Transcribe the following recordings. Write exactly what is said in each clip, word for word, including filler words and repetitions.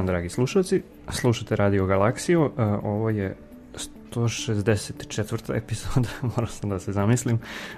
dan, dragi slušalci. Slušate Radio Galaksiju. Ovo je sto šezdeset četvrta epizoda, moram sam da se zamislim,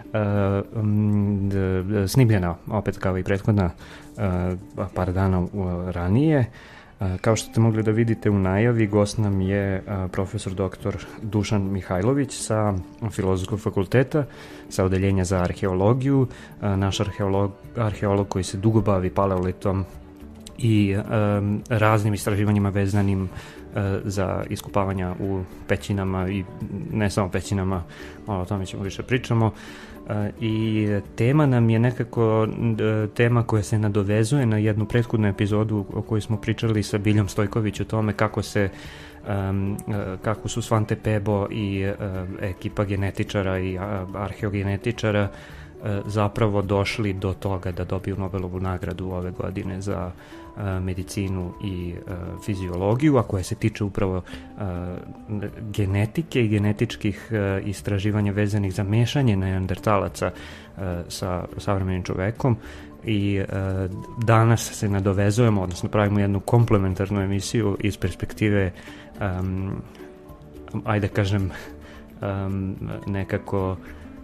snimljena opet kao i prethodna par dana ranije. Kao što ste mogli da vidite u najavi, gost nam je profesor doktor Dušan Mihajlović sa Filozofskog fakulteta, sa odeljenja za arheologiju, naš arheolog, arheolog koji se dugo bavi paleolitom i um, raznim istraživanjima vezanim uh, za iskopavanja u pećinama i ne samo pećinama, o tome ćemo više pričamo. Uh, i tema nam je nekako uh, tema koja se nadovezuje na jednu prethodnu epizodu o kojoj smo pričali sa Biljom Stojković o tome kako se um, uh, kako su Svante Pebo i uh, ekipa genetičara i uh, arheogenetičara zapravo došli do toga da dobiju Nobelovu nagradu ove godine za uh, medicinu i uh, fiziologiju, a koja se tiče upravo uh, genetike i genetičkih uh, istraživanja vezanih za mešanje neandertalaca uh, sa savremenim čovekom. I uh, danas se nadovezujemo, odnosno pravimo jednu komplementarnu emisiju iz perspektive um, ajde kažem um, nekako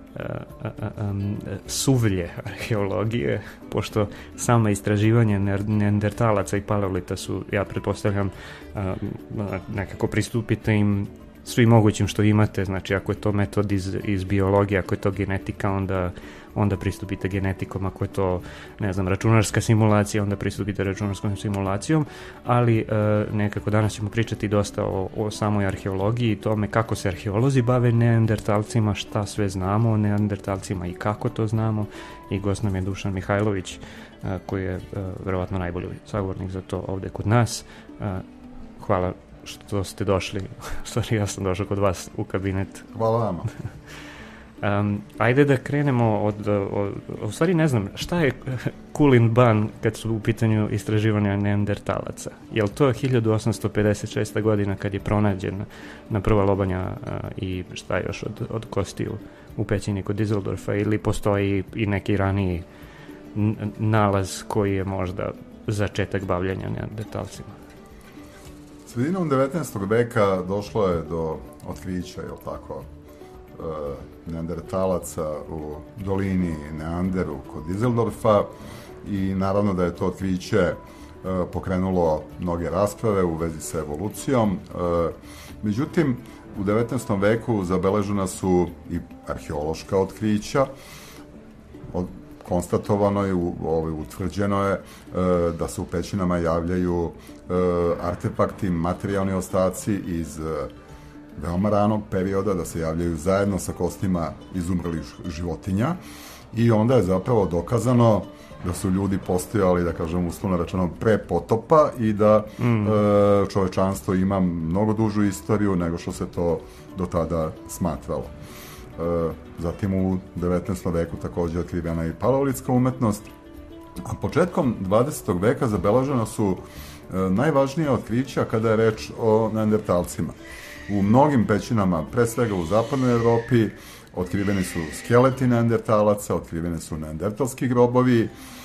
Um, suvlje arheologije, pošto sama istraživanja neandertalaca i paleolita su, ja pretpostavljam, um, nekako pristupite im svim mogućim što imate, znači ako je to metod iz, iz biologije, ako je to genetika, onda, onda pristupite genetikom, ako je to, ne znam, računarska simulacija, onda pristupite računarskom simulacijom, ali uh, nekako danas ćemo pričati dosta o, o samoj arheologiji i tome kako se arheolozi bave neandertalcima, šta sve znamo o neandertalcima i kako to znamo, i gost nam je Dušan Mihajlović, uh, koji je uh, verovatno najbolji sagovornik za to ovde kod nas. Uh, hvala što ste došli, stvari ja sam došao kod vas u kabinet. Hvala vama. um, ajde da krenemo od, od, u stvari ne znam, šta je Kulin ban kad su u pitanju istraživanja neandertalaca? Je li to hiljadu osamsto pedeset šesta godina kad je pronađen na prva lobanja uh, i šta još od, od kostiju u pećini kod Düsseldorfa, ili postoji i neki raniji n- nalaz koji je možda začetak bavljanja neandertalcima? Sredinom devetnaestog veka došlo je do otkrića, jel tako, e, neandertalaca u dolini Neanderu kod Düsseldorfa, i naravno da je to otkriće e, pokrenulo mnoge rasprave u vezi sa evolucijom. E, međutim, u devetnaestom veku zabeležena su i arheološka otkrića. Od, konstatovano je, ovaj, utvrđeno je e, da se u pećinama javljaju e, artefakti, materijalni ostaci iz e, veoma ranog perioda, da se javljaju zajedno sa kostima izumrlih životinja, i onda je zapravo dokazano da su ljudi postojali, da kažem, uslovno rečeno, pre potopa, i da mm. e, čovečanstvo ima mnogo dužu istoriju nego što se to do tada smatralo. Zatim u devetnaestom veku takođe otkrivena i paleolitska umetnost, a početkom dvadesetog veka zabeležena su najvažnija otkrića kada je reč o neandertalcima. U mnogim pećinama, pre svega u zapadnoj Evropi, otkriveni su skeleti neandertalaca, otkriveni su neandertalski grobovi,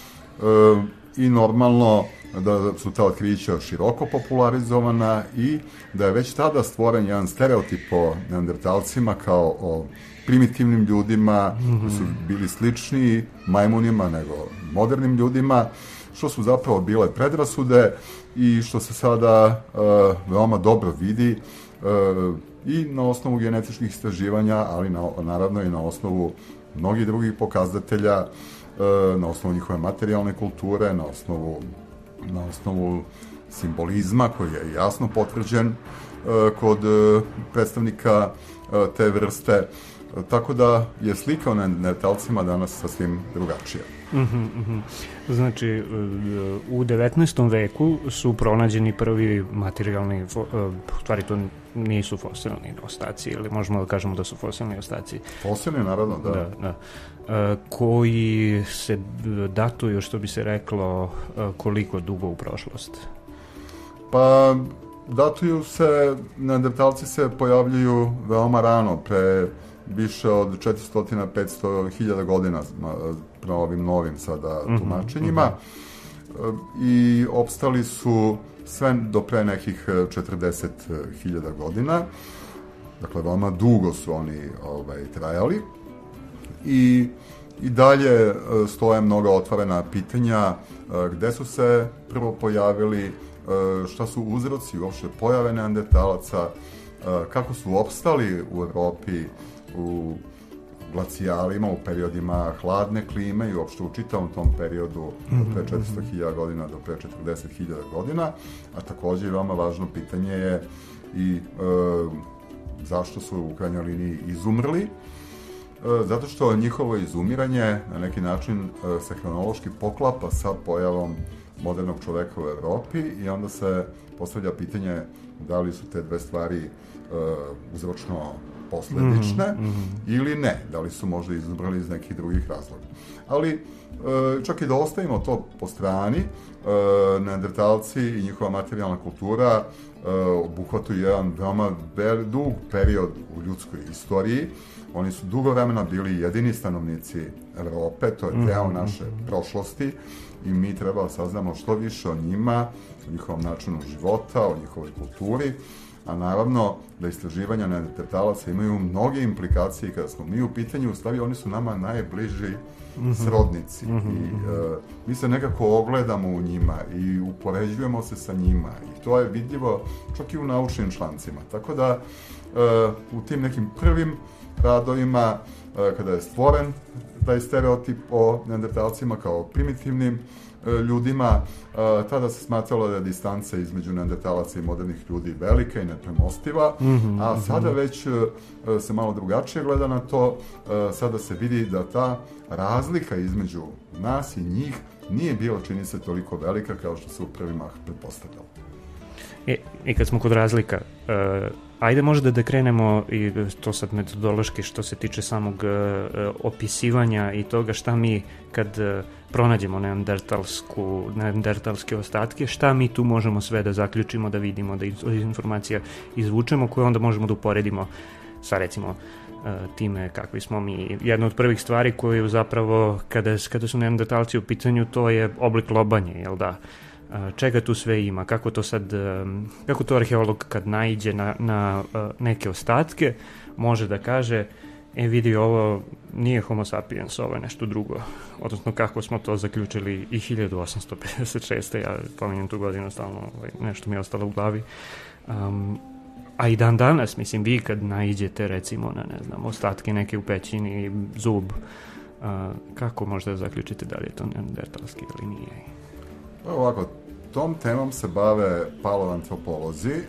i normalno da su ta otkrića široko popularizovana i da je već tada stvoren jedan stereotip o neandertalcima kao o primitivnim ljudima, mm-hmm. koji su bili slični majmunima nego modernim ljudima, što su zapravo bile predrasude i što se sada uh, veoma dobro vidi uh, i na osnovu genetičkih istraživanja, ali na, naravno i na osnovu mnogih drugih pokazatelja, uh, na osnovu njihove materijalne kulture, na osnovu, na osnovu simbolizma koji je jasno potvrđen uh, kod uh, predstavnika uh, te vrste. Tako da je slika o neandertalcima danas sasvim drugačija. Mm-hmm, mm-hmm. Znači, u devetnaestom veku su pronađeni prvi materijalni, u stvari to nisu fosilni ostaci, ili možemo da kažemo da su fosilni ostaci. Fosilni, naravno, da. Da, da. Koji se datuju, što bi se reklo, koliko dugo u prošlost? Pa, datuju se, neandertalci se pojavljuju veoma rano, pre više od četiristo do petsto hiljada godina prema ovim novim sada tumačenjima, mm-hmm. i opstali su sve do pre nekih četrdeset hiljada godina. Dakle, veoma dugo su oni ovaj, trajali i, i dalje stoje mnoga otvorena pitanja gde su se prvo pojavili, šta su uzroci uopšte pojave neandertalaca, kako su opstali u Evropi u glacijalima, u periodima hladne klime i uopšte u čitavom tom periodu od pre četiristo hiljada godina do pre četrdeset hiljada godina, a takođe i veoma važno pitanje je i e, zašto su u krajnjoj liniji izumrli, e, zato što njihovo izumiranje na neki način e, se hronološki poklapa sa pojavom modernog čoveka u Evropi i onda se postavlja pitanje da li su te dve stvari e, uzročno posledične mm -hmm. ili ne, da li su možda izumrli iz nekih drugih razloga. Ali e, čak i da ostavimo to po strani, e, neandertalci i njihova materijalna kultura e, obuhvataju jedan veoma dug period u ljudskoj istoriji. Oni su dugo vremena bili jedini stanovnici Evrope, to je deo naše prošlosti i mi treba da saznamo što više o njima, o njihovom načinu života, o njihovoj kulturi, a naravno da istraživanja neandertalaca imaju mnoge implikacije kada smo mi u pitanju, u stvari oni su nama najbliži srodnici i e, mi se nekako ogledamo u njima i upoređujemo se sa njima i to je vidljivo čak i u naučnim člancima, tako da e, u tim nekim prvim radovima, e, kada je stvoren taj stereotip o neandertalcima kao primitivnim ljudima, tada se smatralo da je distanca između neandertalaca i modernih ljudi velika i nepremostiva, mm-hmm, a sada mm-hmm. već se malo drugačije gleda na to, sada se vidi da ta razlika između nas i njih nije bila, čini se, toliko velika kao što se u prvi mah pretpostavljalo. I, I kad smo kod razlika, uh, ajde možda da krenemo i to sad metodološki što se tiče samog uh, opisivanja i toga šta mi kad uh, pronađemo neandertalsku, neandertalske ostatke, šta mi tu možemo sve da zaključimo, da vidimo, da iz informacija izvučemo koje onda možemo da uporedimo sa recimo uh, time kakvi smo mi. Jedna od prvih stvari koju zapravo kada, kada su neandertalci u pitanju to je oblik lobanje, jel da? Čega tu sve ima, kako to sad, kako to arheolog kad naiđe na, na neke ostatke može da kaže, e vidi ovo nije homo sapiens, ovo je nešto drugo, odnosno kako smo to zaključili i hiljadu osamsto pedeset šeste. Ja pominjem tu godinu stalno, ovaj, nešto mi je ostalo u glavi. Um, a i dan danas, mislim, vi kad naiđete recimo na, ne znam, ostatke neke u pećini, zub, uh, kako možda da zaključite da li je to neandertalski ili nije? Pa ovako, tom temom se bave paleoantropolozi. E,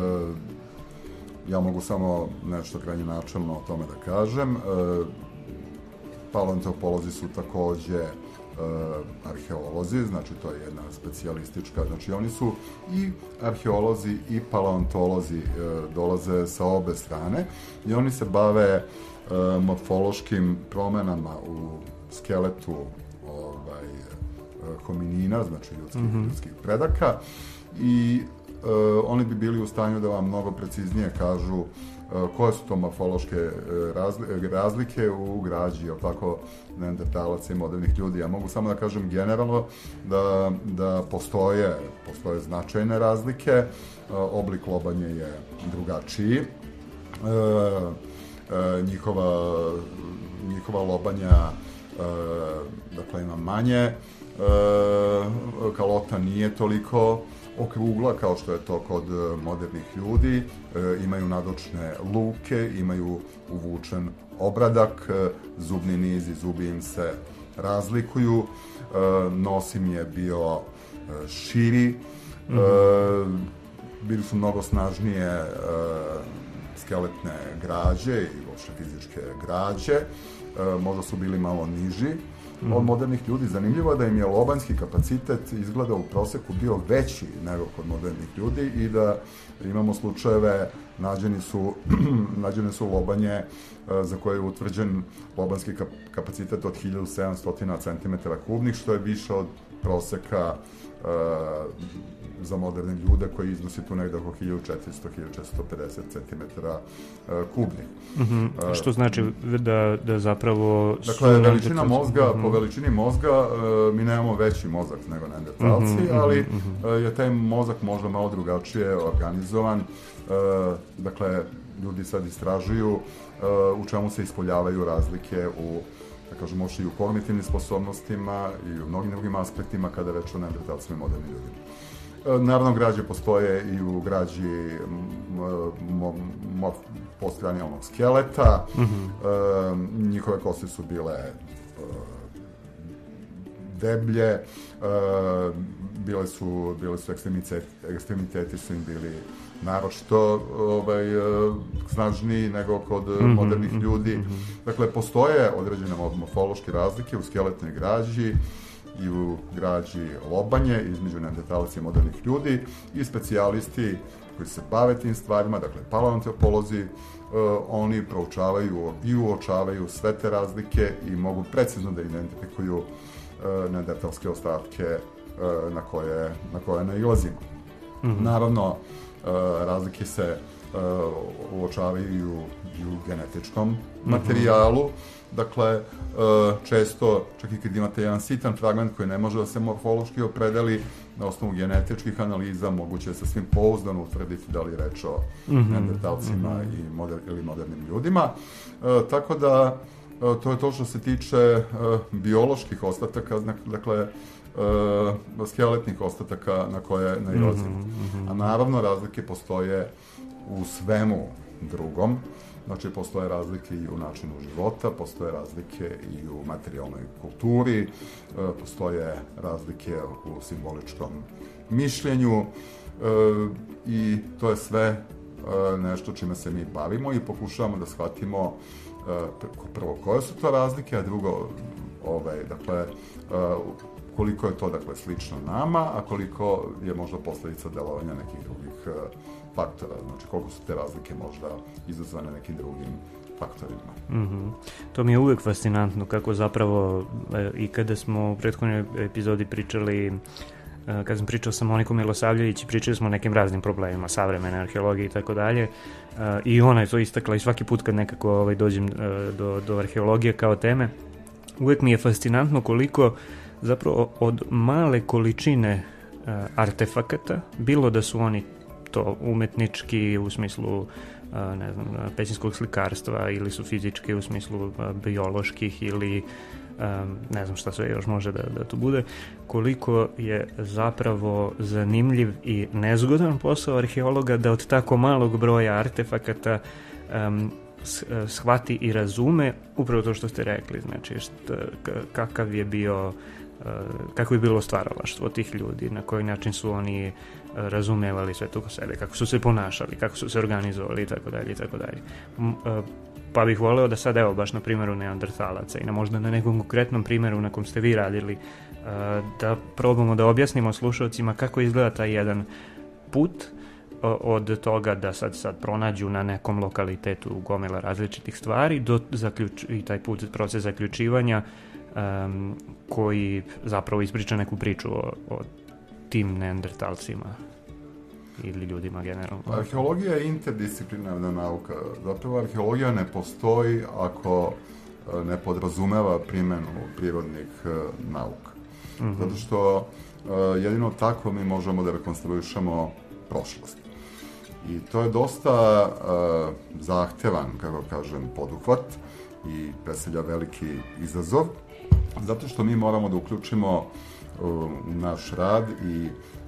ja mogu samo nešto krajnje načelno o tome da kažem. E, paleoantropolozi su takođe e, arheolozi, znači to je jedna specijalistička, znači oni su i arheolozi i paleontolozi, e, dolaze sa obe strane i oni se bave e, morfološkim promenama u skeletu ovaj, hominina, znači ljudskih, mm-hmm. ljudskih predaka i e, oni bi bili u stanju da vam mnogo preciznije kažu e, koje su to morfološke razli, razlike u građi, jel tako, neandertalaca i modernih ljudi. Ja mogu samo da kažem generalno da, da postoje, postoje značajne razlike, e, oblik lobanje je drugačiji, e, e, njihova, njihova lobanja e, dakle ima manje, E, kalota nije toliko okrugla kao što je to kod modernih ljudi, e, imaju nadočne luke, imaju uvučen obradak, e, zubni niz i zubi im se razlikuju, e, nos im je bio e, širi, mm-hmm. e, bili su mnogo snažnije e, skeletne građe i uopšte fizičke građe, e, možda su bili malo niži od modernih ljudi. Zanimljivo je da im je lobanjski kapacitet izgleda u proseku bio veći nego kod modernih ljudi i da imamo slučajeve, nađeni su, nađene su lobanje za koje je utvrđen lobanjski kapacitet od hiljadu sedamsto centimetara kubnih, što je više od proseka za moderne ljude koji iznosi tu negde oko hiljadu četiristo do hiljadu četiristo pedeset centimetara kubnih. Mm-hmm. Što znači da, da zapravo... Dakle, veličina mozga, mm-hmm. po veličini mozga mi nemamo veći mozak nego neandertalci, mm-hmm. ali mm-hmm. je taj mozak možda malo drugačije organizovan. Dakle, ljudi sad istražuju u čemu se ispoljavaju razlike u, da kažemo, i u kognitivnim sposobnostima i u mnogim drugim aspektima kada reč o neandertalcima i modernim ljudima. Naravno, građe postoje i u građi postkranijalnog skeleta. Mm-hmm. E, njihove kosti su bile e, deblje, e, bile su, bile su ekstremiteti, ekstremiteti su im bili naročito ovaj, snažniji nego kod mm-hmm, modernih ljudi. Mm-hmm. Dakle, postoje određene morfološke razlike u skeletnoj građi i u građi lobanje između neandertalaca i modernih ljudi i specijalisti koji se bave tim stvarima, dakle paleoantropolozi, uh, oni proučavaju i uočavaju sve te razlike i mogu precizno da identifikuju uh, neandertalske ostatke uh, na koje, na koje nailazimo. Mm-hmm. Naravno, uh, razlike se uh, uočavaju i u genetičkom materijalu. Dakle, često, čak i kad imate jedan sitan fragment koji ne može da se morfološki opredeli, na osnovu genetičkih analiza moguće je sa svim pouzdano utvrditi da li reč o mm-hmm. neandertalcima mm-hmm. i moder, ili modernim ljudima. E, tako da, to je to što se tiče e, bioloških ostataka, dakle, e, skeletnih ostataka na koje nailazimo. Mm-hmm. A naravno, razlike postoje u svemu drugom. Znači, postoje razlike i u načinu života, postoje razlike i u materijalnoj kulturi, postoje razlike u simboličkom mišljenju i to je sve nešto čime se mi bavimo i pokušavamo da shvatimo prvo koje su to razlike, a drugo, ovaj, dakle, koliko je to, dakle, slično nama, a koliko je možda posledica delovanja nekih drugih faktora, znači koliko su te razlike možda izazvane nekim drugim faktorima. Mm-hmm. To mi je uvijek fascinantno kako zapravo e, i kada smo u prethodnoj epizodi pričali, e, kad sam pričao sa Monikom Milosavljević, pričali smo o nekim raznim problemima savremene arheologije i tako dalje, i ona je to istakla i svaki put kad nekako ovaj, dođem e, do, do arheologije kao teme, uvijek mi je fascinantno koliko zapravo od male količine e, artefakata, bilo da su oni to umetnički u smislu ne znam, pećinskog slikarstva ili su fizički u smislu bioloških ili ne znam šta sve još može da, da to bude, koliko je zapravo zanimljiv i nezgodan posao arheologa da od tako malog broja artefakata um, shvati i razume upravo to što ste rekli, znači šta, kakav je bio kako je bilo stvaralaštvo tih ljudi, na koji način su oni razumevali sve to ko sebe, kako su se ponašali, kako su se organizovali i tako dalje i tako dalje. Pa bih voleo da sad, evo, baš na primjeru neandertalaca i na možda na nekom konkretnom primjeru na kom ste vi radili, da probamo da objasnimo slušalcima kako izgleda taj jedan put od toga da sad sad pronađu na nekom lokalitetu gomila različitih stvari do zaključ, i taj put, proces zaključivanja um, koji zapravo ispriča neku priču o, o tim neandertalcima ili ljudima generalno. Arheologija je interdisciplinarna nauka. Zapravo arheologija ne postoji ako ne podrazumeva primjenu prirodnih nauka. Mm-hmm. Zato što jedino tako mi možemo da rekonstruišemo prošlost. I to je dosta uh, zahtevan, kako kažem, poduhvat i predstavlja veliki izazov, zato što mi moramo da uključimo uh, u naš rad i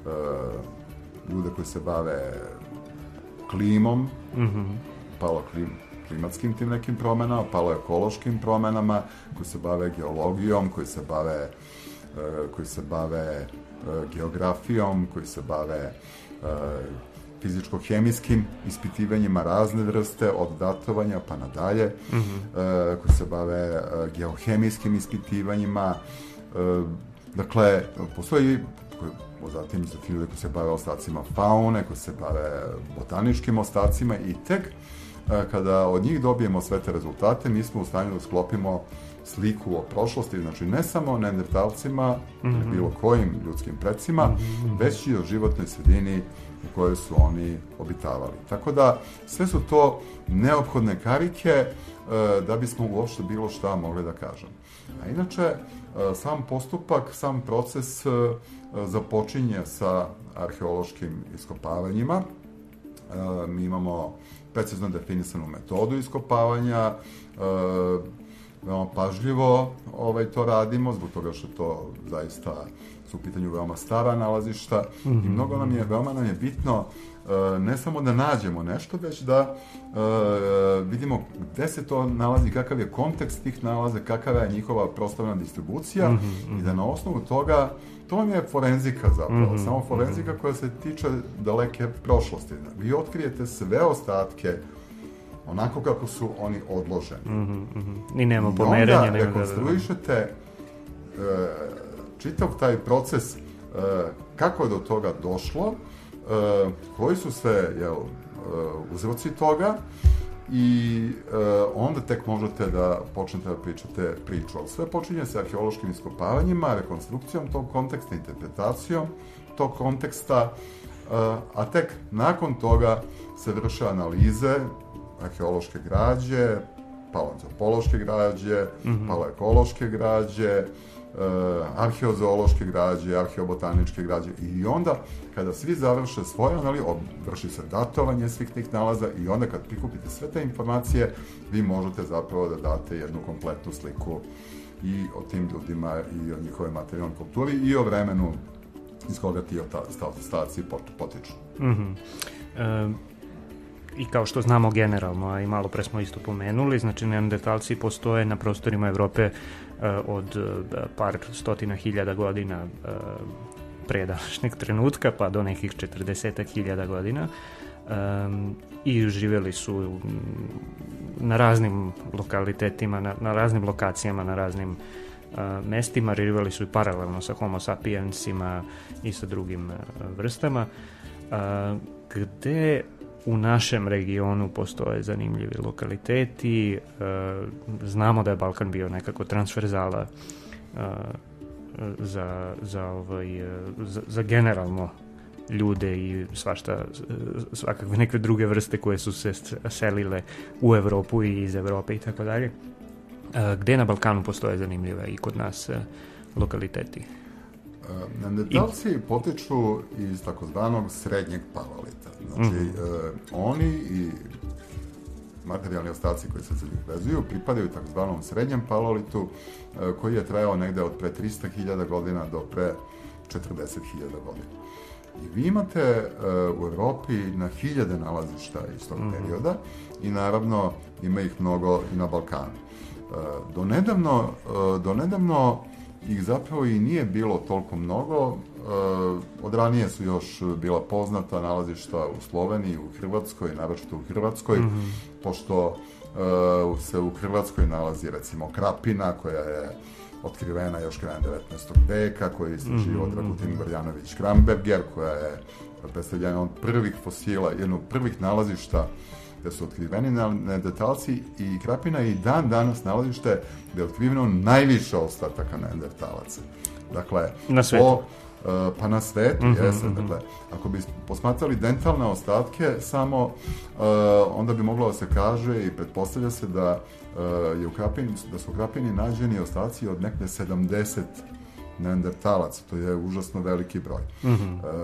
uh, ljude koji se bave klimom, mm-hmm. palo klim, klimatskim tim nekim promenama, palo ekološkim promenama, koji se bave geologijom, koji se bave, uh, koji se bave uh, geografijom, koji se bave uh, fizičko-hemijskim ispitivanjima razne vrste, od datovanja pa nadalje, mm-hmm. e, koji se bave e, geohemijskim ispitivanjima. E, dakle, postoji zatim za ljude koji se bave ostacima faune, koji se bave botaničkim ostacima i tek e, kada od njih dobijemo sve te rezultate, mi smo u stanju da sklopimo sliku o prošlosti, znači ne samo o neandertalcima ili mm-hmm. bilo kojim ljudskim precima, mm-hmm. već i o životnoj sredini u kojoj su oni obitavali. Tako da sve su to neophodne karike e, da bismo uopšte bilo šta mogli da kažemo. A inače, e, sam postupak, sam proces e, započinje sa arheološkim iskopavanjima. E, mi imamo precizno definisanu metodu iskopavanja, e, veoma pažljivo ovaj, to radimo, zbog toga što to zaista su u pitanju veoma stara nalazišta mm-hmm. i mnogo nam je, veoma nam je bitno e, ne samo da nađemo nešto, već da e, vidimo gde se to nalazi, kakav je kontekst tih nalaza, kakava je njihova prostorna distribucija mm-hmm. i da na osnovu toga, to vam je forenzika zapravo, mm-hmm. samo forenzika koja se tiče daleke prošlosti. Vi otkrijete sve ostatke onako kako su oni odloženi. Mm-hmm, mm-hmm. I nema pomerenja. I onda rekonstruišete e, čitav taj proces e, kako je do toga došlo, e, koji su sve jel, e, uzroci toga i e, onda tek možete da počnete da pričate priču. Ali sve počinje sa arheološkim iskopavanjima, rekonstrukcijom tog konteksta, interpretacijom tog konteksta, e, a tek nakon toga se vrše analize arheološke građe, paleoantropološke građe, mm-hmm. paleoekološke građe, e, arheozoološke građe, arheobotaničke građe i onda kada svi završe svoje analize, vrši se datovanje svih tih nalaza i onda kad prikupite sve te informacije, vi možete zapravo da date jednu kompletnu sliku i o tim ljudima i o njihove materijalnoj kulturi i o vremenu iz koga ti ostaci potiču. Mm-hmm. Um... I kao što znamo generalno, a i malo pre smo isto pomenuli, znači neandertalci postoje na prostorima Evrope uh, od uh, par stotina hiljada godina uh, pre današnjeg trenutka, pa do nekih četrdesetak hiljada godina. Um, I živjeli su na raznim lokalitetima, na, na raznim lokacijama, na raznim uh, mestima, živjeli su i paralelno sa homo sapiensima i sa drugim uh, vrstama. Uh, gde u našem regionu postoje zanimljivi lokaliteti. E, znamo da je Balkan bio nekako transverzala e, za, za, ovaj, za, za generalno ljude i svašta, svakakve neke druge vrste koje su se selile u Evropu i iz Evrope i tako dalje. E, gde na Balkanu postoje zanimljive i kod nas e, lokaliteti? Neandertalci I... potiču iz takozvanog srednjeg paleolita. Znači, mm-hmm. e, oni i materijalni ostaci koji se za njih vezuju pripadaju takozvanom srednjem paleolitu e, koji je trajao negde od pre tristo hiljada godina do pre četrdeset hiljada godina. I vi imate e, u Evropi na hiljade nalazišta iz tog mm-hmm. perioda i naravno ima ih mnogo i na Balkanu. E, do nedavno, e, do nedavno ih zapravo i nije bilo toliko mnogo. E, od ranije su još bila poznata nalazišta u Sloveniji, u Hrvatskoj, naročito u Hrvatskoj, mm-hmm. pošto e, se u Hrvatskoj nalazi recimo Krapina, koja je otkrivena još krajem devetnaestog veka, koju je istraživao mm-hmm. Dragutin Gorjanović-Kramberger, koja je predstavljena od prvih fosila, jedno od prvih nalazišta gde su otkriveni neandertalci i Krapina je i dan danas nalazište gde je otkriveno najviše ostataka neandertalaca. Dakle, na svetu. Po, uh, pa na svetu, mm-hmm, jeste. Mm-hmm. Dakle, ako bi posmatrali dentalne ostatke, samo uh, onda bi moglo da se kaže i pretpostavlja se da, uh, je u Krapini, da su u Krapini nađeni ostaci od nekde sedamdeset neandertalaca. To je užasno veliki broj. Mm-hmm. Uh,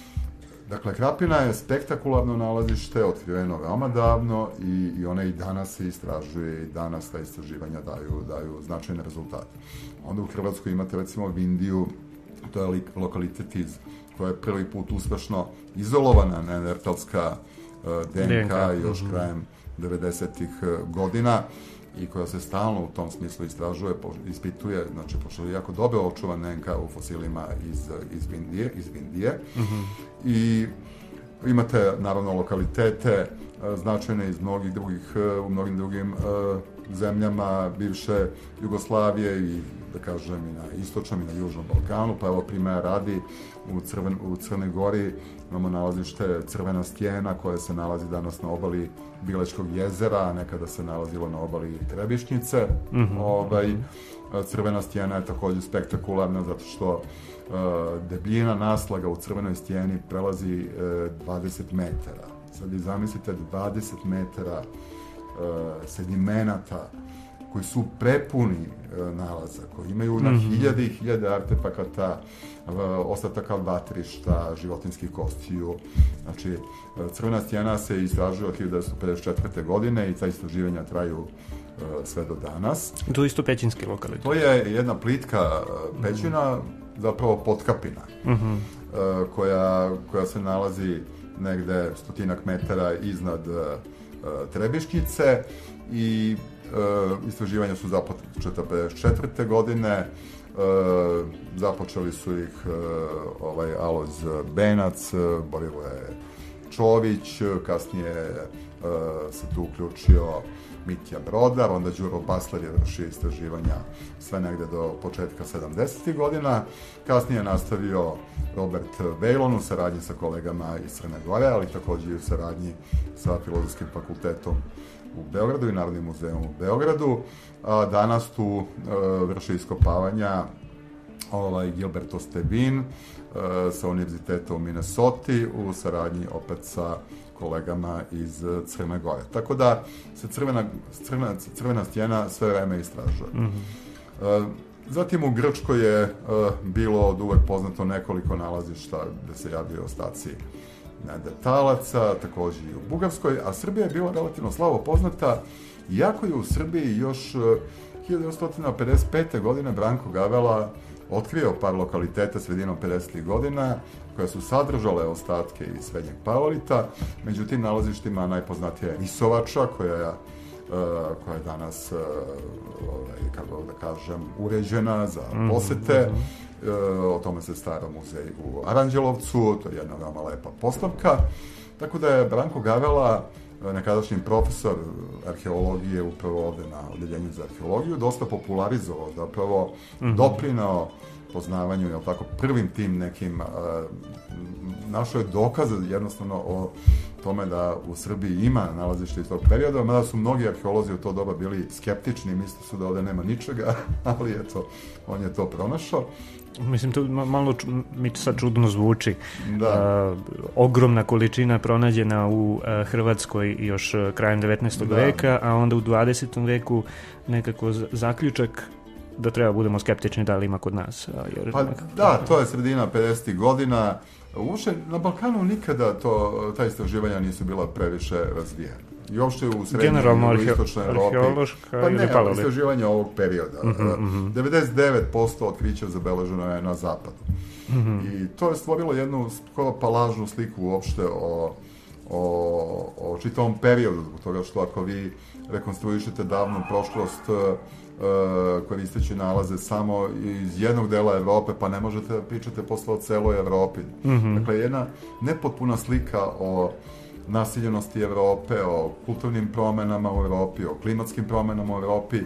Dakle, Krapina je spektakularno nalazište, otkriveno veoma davno i, i ona i danas se istražuje i danas ta istraživanja daju, daju značajne rezultate. Onda u Hrvatskoj imate recimo Vindiju, to je lokalitet iz koja je prvi put uspešno izolovana neandertalska uh, D N K, D N K još mm-hmm. krajem devedesetih godina i koja se stalno u tom smislu istražuje, ispituje, znači pošto je jako dobro očuvan D N K u fosilima iz, iz Vindije, iz Vindije. Mm-hmm. I imate naravno lokalitete značajne iz mnogih drugih, u mnogim drugim zemljama bivše Jugoslavije i da kažem i na istočnom i na južnom Balkanu, pa evo primjer radi u, Crven, u Crnoj Gori imamo nalazište Crvena stijena koja se nalazi danas na obali Bilečkog jezera, a nekada se nalazilo na obali Trebišnjice. Mm-hmm. Ovaj, Crvena stijena je također spektakularna zato što uh, debljina naslaga u Crvenoj stijeni prelazi uh, dvadeset metara. Sad vi zamislite dvadeset metara uh, sedimenata koji su prepuni uh, nalaza, koji imaju na mm-hmm. hiljade i hiljade artefakata, uh, ostataka batrišta, životinskih kostiju. Znači, uh, Crvena stijena se istražuje od hiljadu devetsto pedeset četvrte. godine i ta istraživanja traju uh, sve do danas. To je isto pećinski lokalitet. To je jedna plitka uh, pećina, mm-hmm. zapravo potkapina, mm-hmm. uh, koja, koja se nalazi negde stotinak metara iznad uh, Trebišnjice i uh, istraživanja su započeta pedeset četvrte. godine. Uh, započeli su ih uh, ovaj Alojz Benac, uh, Borivoje Čović, kasnije uh, se tu uključio Mitja Brodar, onda Đuro Basler je vršio istraživanja sve negde do početka sedamdesetih. godina. Kasnije je nastavio Robert Vejlon u saradnji sa kolegama iz Crne Gore, ali također i u saradnji sa Filozofskim fakultetom u Beogradu i Narodnim muzejom u Beogradu. A danas tu uh, vrši iskopavanja ovaj, Gilberto Stebin uh, sa Univerziteta u Minnesoti u saradnji opet sa kolegama iz Crne Gore. Tako da se crvena, crvena, crvena stijena sve vreme istražuje. Mm-hmm. Uh, zatim u Grčkoj je uh, bilo od uvek poznato nekoliko nalazišta gde se javljaju ostaci neandertalaca, također i u Bugarskoj, a Srbija je bila relativno slabo poznata, iako je u Srbiji još uh, hiljadu devetsto pedeset pete. godine Branko Gavela otkrio par lokaliteta sredinom pedesetih. godina koje su sadržale ostatke iz srednjeg paleolita. Među tim nalazištima najpoznatija je Risovača, koja je, uh, koja je danas, uh, ovaj, kako da kažem, uređena za posete. Mm-hmm. Uh, o tome se stara muzej u Aranđelovcu, to je jedna veoma lepa postavka. Tako da je Branko Gavela, nekadašnji profesor arheologije upravo ovde na odeljenju za arheologiju, dosta popularizovao, zapravo mm-hmm. doprinao poznavanju, jel tako, prvim tim nekim, uh, našao je dokaze jednostavno o tome da u Srbiji ima nalazište iz tog perioda, mada su mnogi arheolozi u to doba bili skeptični, mislili su da ovde nema ničega, ali eto, on je to pronašao. Mislim, to malo ču, mi sad čudno zvuči. Da. Uh, ogromna količina pronađena u uh, Hrvatskoj još uh, krajem devetnaestog. Da. veka, a onda u dvadesetom. veku nekako z- zaključak da treba budemo skeptični da li ima kod nas. Jer pa nekako... da, to je sredina pedesetih. godina. Uopšte, na Balkanu nikada to, ta istraživanja nisu bila previše razvijena. I uopšte u srednjoj i u istočnoj Evropi. Pa ne, istraživanja ovog perioda. Uh-huh, uh-huh. devedeset devet posto otkrića zabeleženo je na zapadu. Uh-huh. I to je stvorilo jednu skoro palažnu sliku uopšte o, o, o čitavom periodu, zbog toga što ako vi rekonstruišete davnu prošlost Uh, koristeći nalaze samo iz jednog dela Evrope, pa ne možete da pričate posle o celoj Evropi. Mm-hmm. Dakle, jedna nepotpuna slika o nasiljenosti Evrope, o kulturnim promenama u Evropi, o klimatskim promenama u Evropi,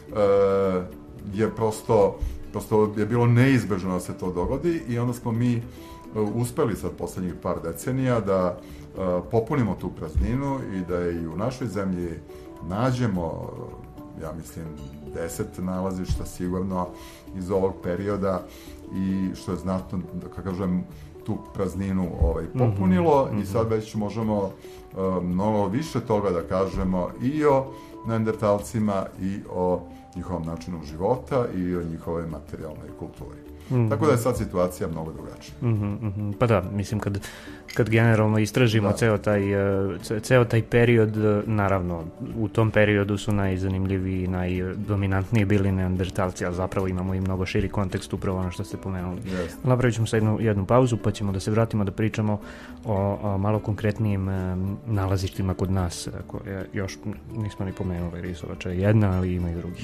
uh, je prosto, prosto je bilo neizbežno da se to dogodi i onda smo mi uh, uspeli sad poslednjih par decenija da uh, popunimo tu prazninu i da je i u našoj zemlji nađemo, ja mislim, deset nalazišta sigurno iz ovog perioda i što je znatno, da kažem, tu prazninu ovaj, popunilo mm-hmm. i sad već možemo uh, mnogo više toga da kažemo i o neandertalcima i o njihovom načinu života i o njihovoj materijalnoj kulturi. Mm-hmm. Tako da je sad situacija mnogo drugačija. Mm-hmm. Pa da, mislim, kad, kad generalno istražimo da. ceo taj, ceo taj period, naravno, u tom periodu su najzanimljiviji i najdominantniji bili neandertalci, ali zapravo imamo i mnogo širi kontekst, upravo ono što ste pomenuli. Yes. Napravit ćemo sad jednu, jednu pauzu, pa ćemo da se vratimo da pričamo o, o malo konkretnijim um, nalazištima kod nas, koje još nismo ni pomenuli. Risovača je jedna, ali ima i drugi.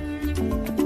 Da.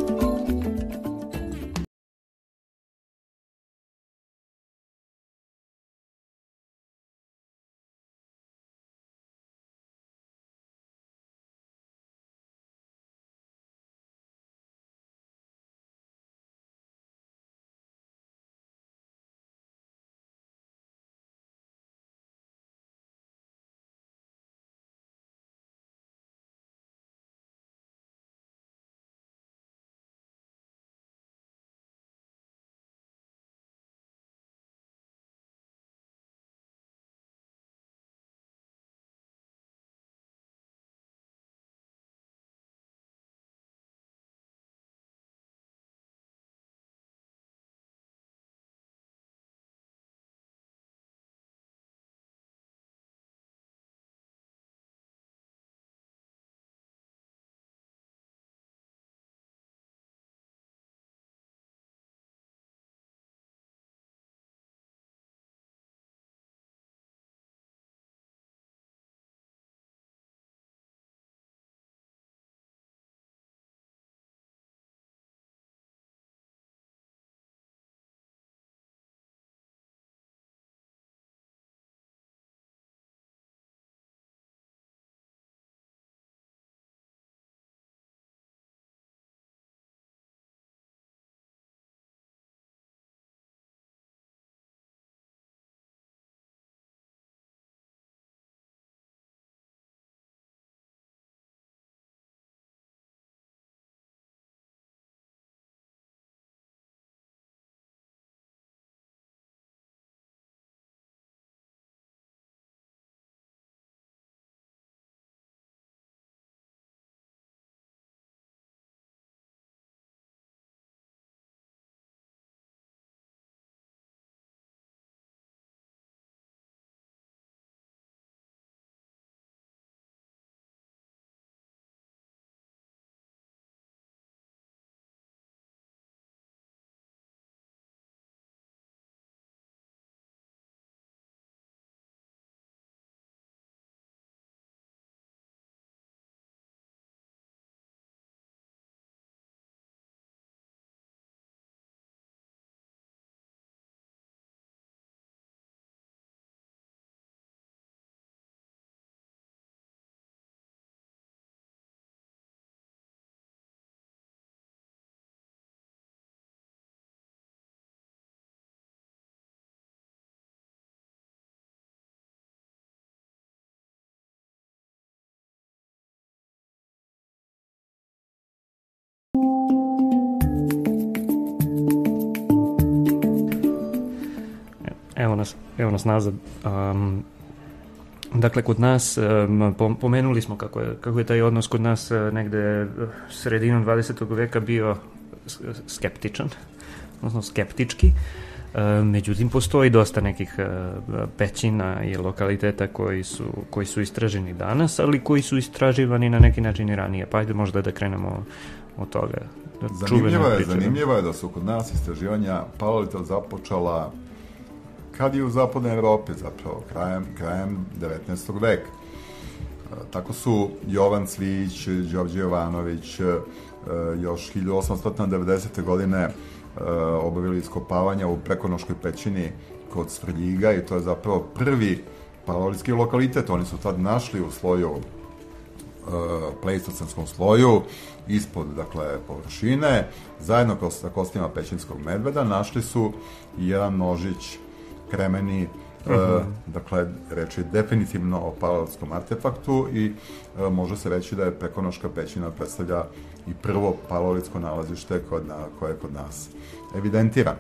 Evo nas, evo nas nazad. Um, dakle, kod nas, um, pomenuli smo kako je, kako je taj odnos kod nas uh, negde sredinom dvadesetog veka bio skeptičan, odnosno skeptički. Uh, međutim, postoji dosta nekih uh, pećina i lokaliteta koji su, koji su istraženi danas, ali koji su istraživani na neki način i ranije. Pa ajde možda da krenemo od toga. Zanimljivo je, zanimljivo je da su kod nas istraživanja palolita započela kad je u zapadnoj Evropi, zapravo, krajem, krajem devetnaestog veka. Tako su Jovan Cvijić, Đorđe Jovanović još hiljadu osamsto devedesete. godine obavili iskopavanja u Prekonoškoj pećini kod Svrljiga i to je zapravo prvi palolitski lokalitet. Oni su tad našli u sloju, pleistocanskom sloju, ispod, dakle, površine, zajedno sa kostima pećinskog medveda, našli su i jedan nožić kremeni, uh-huh. e, dakle, reč je definitivno o palolitskom artefaktu i e, može se reći da je Prekonoška pećina predstavlja i prvo palolitsko nalazište kod na, koje je kod nas evidentirano.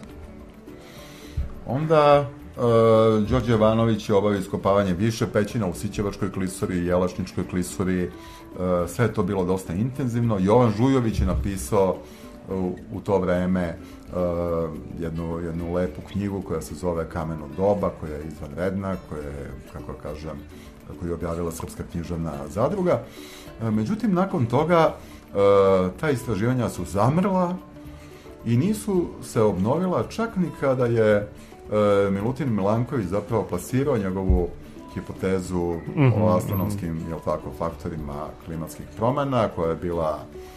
Onda e, Đorđe Jovanović je obavio iskopavanje više pećina u Sićevačkoj klisuri i Jelašničkoj klisuri. E, sve je to bilo dosta intenzivno. Jovan Žujović je napisao u, u to vreme Uh, jednu, jednu lepu knjigu koja se zove Kameno doba, koja je izvanredna, koja je, kako kažem, koju je objavila Srpska književna zadruga. Uh, međutim, nakon toga uh, ta istraživanja su zamrla i nisu se obnovila čak ni kada je uh, Milutin Milanković zapravo plasirao njegovu hipotezu mm-hmm, o astronomskim, mm-hmm. jel tako, faktorima klimatskih promena, koja je bila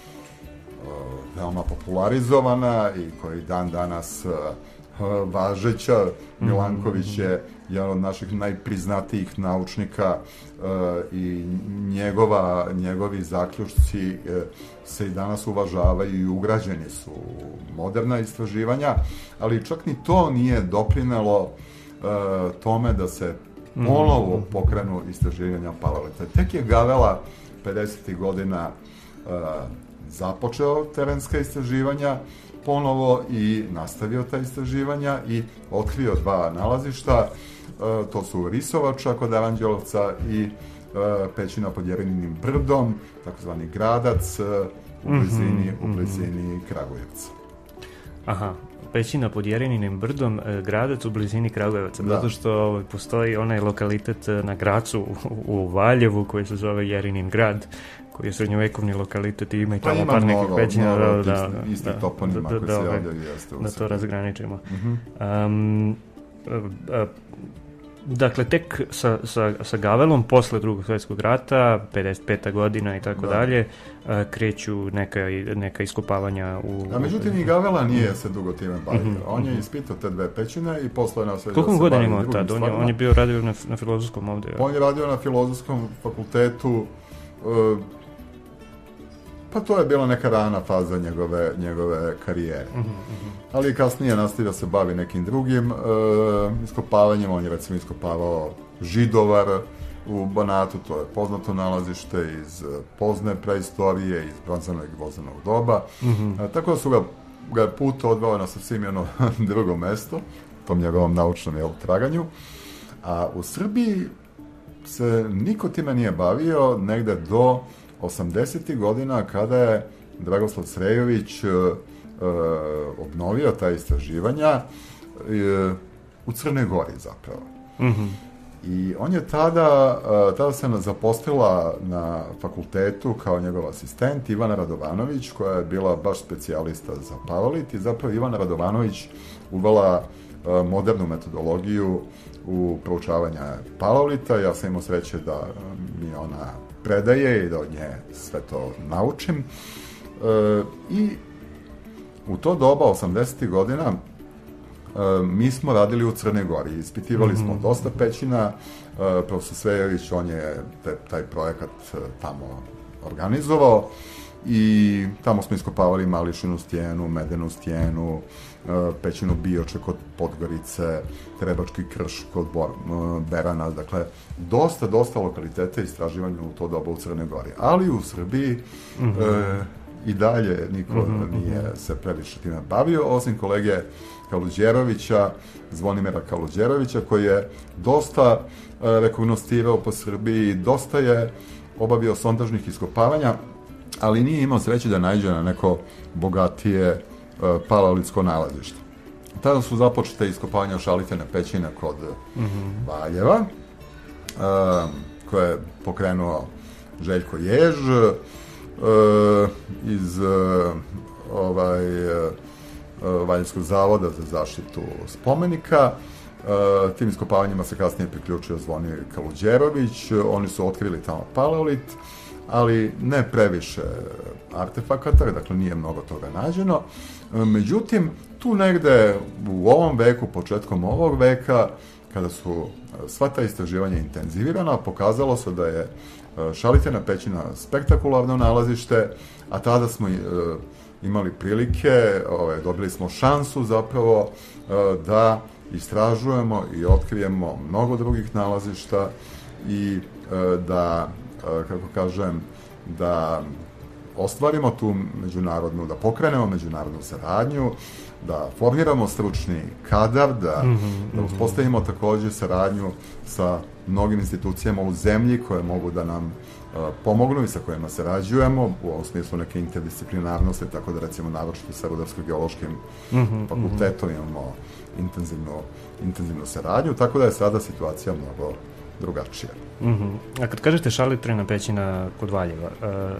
veoma popularizovana i koji dan danas uh, važeća. Milanković je jedan od naših najpriznatijih naučnika uh, i njegova, njegovi zaključci uh, se i danas uvažavaju i ugrađeni su u moderna istraživanja, ali čak ni to nije doprinelo uh, tome da se ponovo pokrenu istraživanja palolita. Tek je Gavela pedesetih godina uh, započeo terenska istraživanja ponovo i nastavio ta istraživanja i otkrio dva nalazišta, e, to su Risovača kod Aranđelovca i e, pećina pod Jerininim brdom, takozvani Gradac, e, u blizini, mm-hmm. u blizini Kragujevca. Aha, pećina pod Jerininim brdom, e, Gradac u blizini Kragujevca, da. Zato što postoji onaj lokalitet na Gracu u, u Valjevu koji se zove Jerinin grad, koji je srednjovekovni lokalitet i ima i tamo pa par nekih pećina. Da, da, istih toponima koji se javljaju jeste u da to razgraničimo. Uh-huh. Um, a, a, dakle, tek sa, sa, sa Gavelom, posle drugog svjetskog rata, pedeset peta godina i tako dalje, kreću neka, neka iskopavanja u... A međutim, i Gavela nije se dugo time bavio. Uh-huh. On je ispitao te dve pećine i posle nas... Koliko godina imao tad? On je, on je bio radio na, na filozofskom ovdje. On je radio na filozofskom fakultetu. Uh, Pa to je bila neka rana faza njegove, njegove karijere. Uh-huh, uh-huh. Ali kasnije nastavio se bavi nekim drugim e, iskopavanjem. On je recimo iskopavao Židovar u Banatu, to je poznato nalazište iz pozne preistorije, iz bronzanog i gvozdenog doba. Uh-huh. E, tako da su ga, ga put odveo na sasvim jedno drugo mesto, tom njegovom naučnom jel, traganju. A u Srbiji se niko time nije bavio negde do osamdesetih godina kada je Dragoslav Srejović e, e, obnovio ta istraživanja e, u Crnoj Gori zapravo. Mm-hmm. I on je tada, e, tada se zaposlila na fakultetu kao njegov asistent Ivana Radovanović, koja je bila baš specijalista za palolit i zapravo Ivana Radovanović uvela e, modernu metodologiju u proučavanja palolita. Ja sam imao sreće da mi ona predaje i da od nje sve to naučim. E, I u to doba, osamdesetih godina, e, mi smo radili u Crnoj Gori. Ispitivali mm-hmm. smo dosta pećina. E, profesor Svejović, on je te, taj projekat tamo organizovao i tamo smo iskopavali Mališinu stijenu, Medenu stijenu, pećinu Bioče kod Podgorice, Trebački krš kod Berana, dakle, dosta, dosta lokalitete istraživanja u to doba u Crnoj Gori. Ali u Srbiji mm-hmm. e, i dalje niko mm-hmm. nije se previše time bavio, osim kolege Kaluđerovića, Zvonimira Kaluđerovića, koji je dosta e, rekognostirao po Srbiji, dosta je obavio sondažnih iskopavanja, ali nije imao sreće da naiđe na neko bogatije e, paleolitsko nalazište. Tada su započete iskopavanja šalitene pećine kod mm-hmm. Valjeva, e, koje je pokrenuo Željko Jež e, iz e, ovaj e, Valjevskog zavoda za zaštitu spomenika. E, tim iskopavanjima se kasnije priključio Zvonimir Kaluđerović. Oni su otkrili tamo paleolit, ali ne previše artefakata, dakle nije mnogo toga nađeno. E, međutim, tu negde u ovom veku, početkom ovog veka, kada su sva ta istraživanja intenzivirana, pokazalo se da je Šalitena pećina spektakularno nalazište, a tada smo e, imali prilike, ove, dobili smo šansu zapravo e, da istražujemo i otkrijemo mnogo drugih nalazišta i e, da, e, kako kažem, da ostvarimo tu međunarodnu, da pokrenemo međunarodnu saradnju, da formiramo stručni kadar, da, mm-hmm, da uspostavimo takođe saradnju sa mnogim institucijama u zemlji koje mogu da nam uh, pomognu i sa kojima sarađujemo, u ovom smislu neke interdisciplinarnosti, tako da recimo naročito sa Rudarsko-geološkim mm-hmm, fakultetom imamo intenzivnu, intenzivnu saradnju, tako da je sada situacija mnogo drugačija. Mm-hmm. A kad kažete Šalitena pećina kod Valjeva, uh,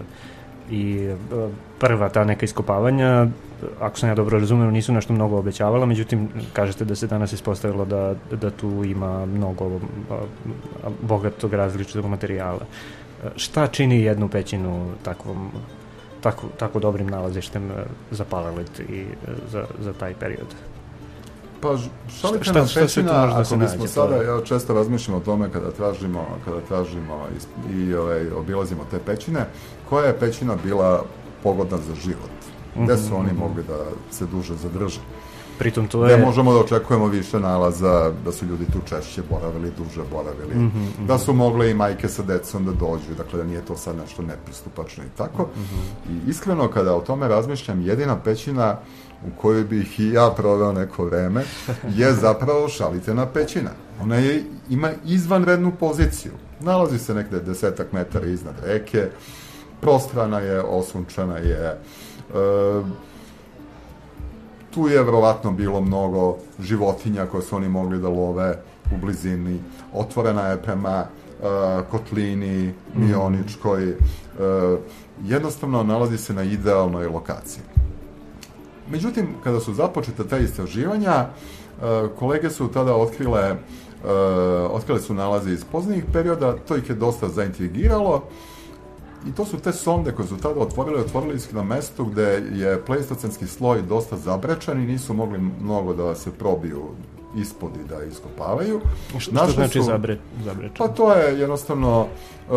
i uh, prva ta neka iskopavanja, ako sam ja dobro razumeo, nisu nešto mnogo obećavala, međutim, kažete da se danas ispostavilo da, da tu ima mnogo uh, bogatog različitog materijala. Uh, šta čini jednu pećinu takvom, tako, tako dobrim nalazištem za paleolit i uh, za, za taj period? Pa, Šalitena pećina, ako bismo nađe, sada, ja često razmišljam o tome kada tražimo, kada tražimo i, i ovaj, obilazimo te pećine, koja je pećina bila pogodna za život, gde mm-hmm. su oni mogli da se duže zadrže. Pritom to je... Gde možemo da očekujemo više nalaza, da su ljudi tu češće boravili, duže boravili, mm-hmm. da su mogle i majke sa decom da dođu, dakle da nije to sad nešto nepristupačno i tako. Mm-hmm. I iskreno, kada o tome razmišljam, jedina pećina u kojoj bih i ja proveo neko vreme je zapravo Šalitena pećina. Ona je, ima izvanrednu poziciju. Nalazi se nekde desetak metara iznad reke, prostrana je, osunčana je, e, tu je verovatno bilo mnogo životinja koje su oni mogli da love u blizini, otvorena je prema e, kotlini Mioničkoj, e, jednostavno nalazi se na idealnoj lokaciji. Međutim, kada su započete te istraživanja, e, kolege su tada otkrile, e, otkrile su nalaze iz poznijih perioda, to ih je dosta zaintrigiralo, i to su te sonde koje su tada otvorile, otvorili ih na mestu gde je pleistocenski sloj dosta zabrečan i nisu mogli mnogo da se probiju ispod i da iskopavaju. Što Našli znači su, zabre, zabrečan? Pa to je jednostavno e,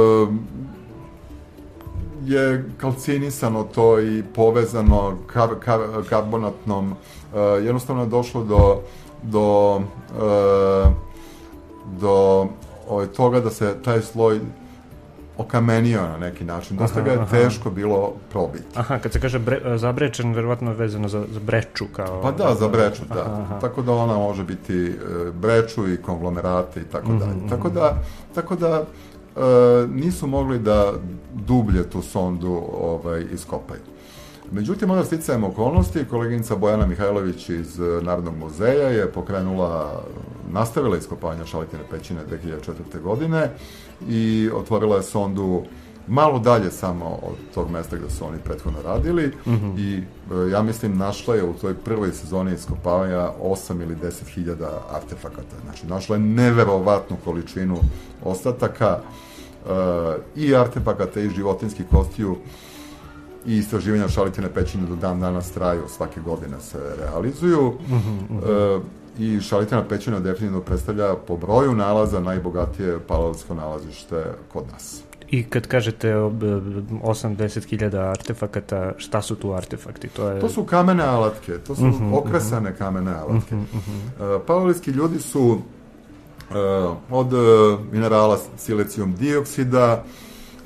je kalcinisano to i povezano kar, kar, karbonatnom, e, jednostavno je došlo do do e, do ove, toga da se taj sloj okamenio na neki način. Dosta aha, ga je aha. teško bilo probiti. Aha, kad se kaže bre, zabrečen, verovatno je vezano za, za breču kao... Pa da, za breču, da. Aha, aha. Tako da ona može biti e, breču i konglomerate i tako mm-hmm, dalje. Tako da, tako da e, nisu mogli da dublje tu sondu ovaj, iskopaju. Međutim, onda sticajem okolnosti, koleginica Bojana Mihajlović iz Narodnog muzeja je pokrenula, nastavila iskopavanja Šalitene pećine dve hiljade četvrte. godine i otvorila je sondu malo dalje samo od tog mesta gde su oni prethodno radili mm-hmm. i ja mislim našla je u toj prvoj sezoni iskopavanja osam ili deset hiljada artefakata. Znači, našla je neverovatnu količinu ostataka uh, i artefakata i životinskih kostiju i istraživanja Šalitene pećine do dan danas traju, svake godine se realizuju. Mm-hmm. Uh, i Šalitena pećina definitivno predstavlja po broju nalaza najbogatije paleolitsko nalazište kod nas. I kad kažete osam do deset hiljada artefakata, šta su tu artefakti? To, je... to su kamene alatke, to su uh-huh, okresane uh-huh. kamene alatke. Uh-huh, uh-huh. Uh, paleolitski ljudi su uh, od uh, minerala silicium dioksida,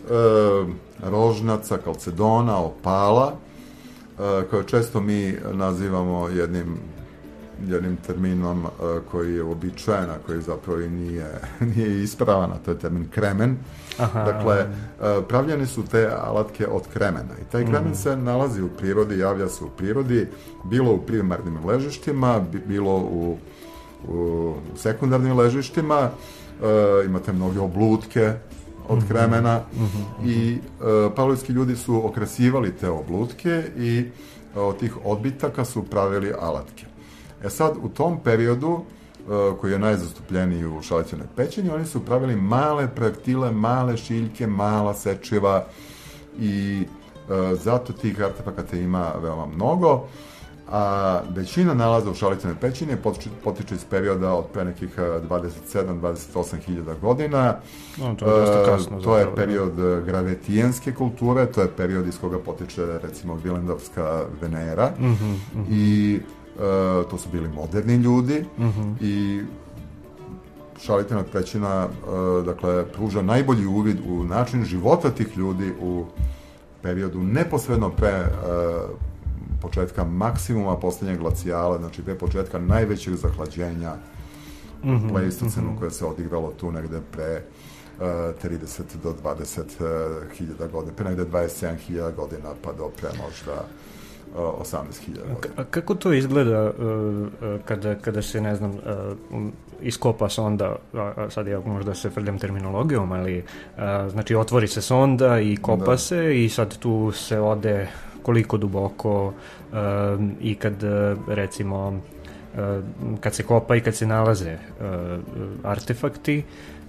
rožnaca, kalcedona, opala, koje često mi nazivamo jednim jednim terminom uh, koji je uobičajen, a koji zapravo i nije, nije ispravan, a to je termin kremen. Aha. Dakle, uh, pravljene su te alatke od kremena. I taj kremen mm. se nalazi u prirodi, javlja se u prirodi, bilo u primarnim ležištima, bilo u, u sekundarnim ležištima. Uh, imate mnoge oblutke od mm-hmm. kremena mm-hmm. i uh, paleolitski ljudi su okrasivali te oblutke i uh, od tih odbitaka su pravili alatke. E sad, u tom periodu, uh, koji je najzastupljeniji u Šalicijanoj pećini, oni su pravili male projektile, male šiljke, mala sečiva i uh, zato tih artefakata ima veoma mnogo, a većina nalaza u Šalicijanoj pećini potiče, potiče iz perioda od pre nekih dvadeset sedam do dvadeset osam hiljada godina. No, to je dosta kasno. Uh, to je period gravetijanske kulture, to je period iz koga potiče, recimo, Vilendorfska Venera. Mm-hmm, mm-hmm. I Uh, to su bili moderni ljudi uh-huh. i Šalitijana pećina uh, dakle, pruža najbolji uvid u način života tih ljudi u periodu neposredno pre uh, početka maksimuma posljednjeg glacijala, znači pre početka najvećeg zahlađenja uh-huh. Pleistocenu uh-huh. koje se odigralo tu negde pre uh, trideset do dvadeset hiljada godina, pre negde dvadeset sedam hiljada godina pa do pre možda osamnaest hiljada godina. A kako to izgleda kada, kada se, ne znam, iskopa sonda, a sad ja možda se frljam terminologijom, ali znači otvori se sonda i kopa da. se i sad tu se ode koliko duboko i kad, recimo, kad se kopa i kad se nalaze artefakti,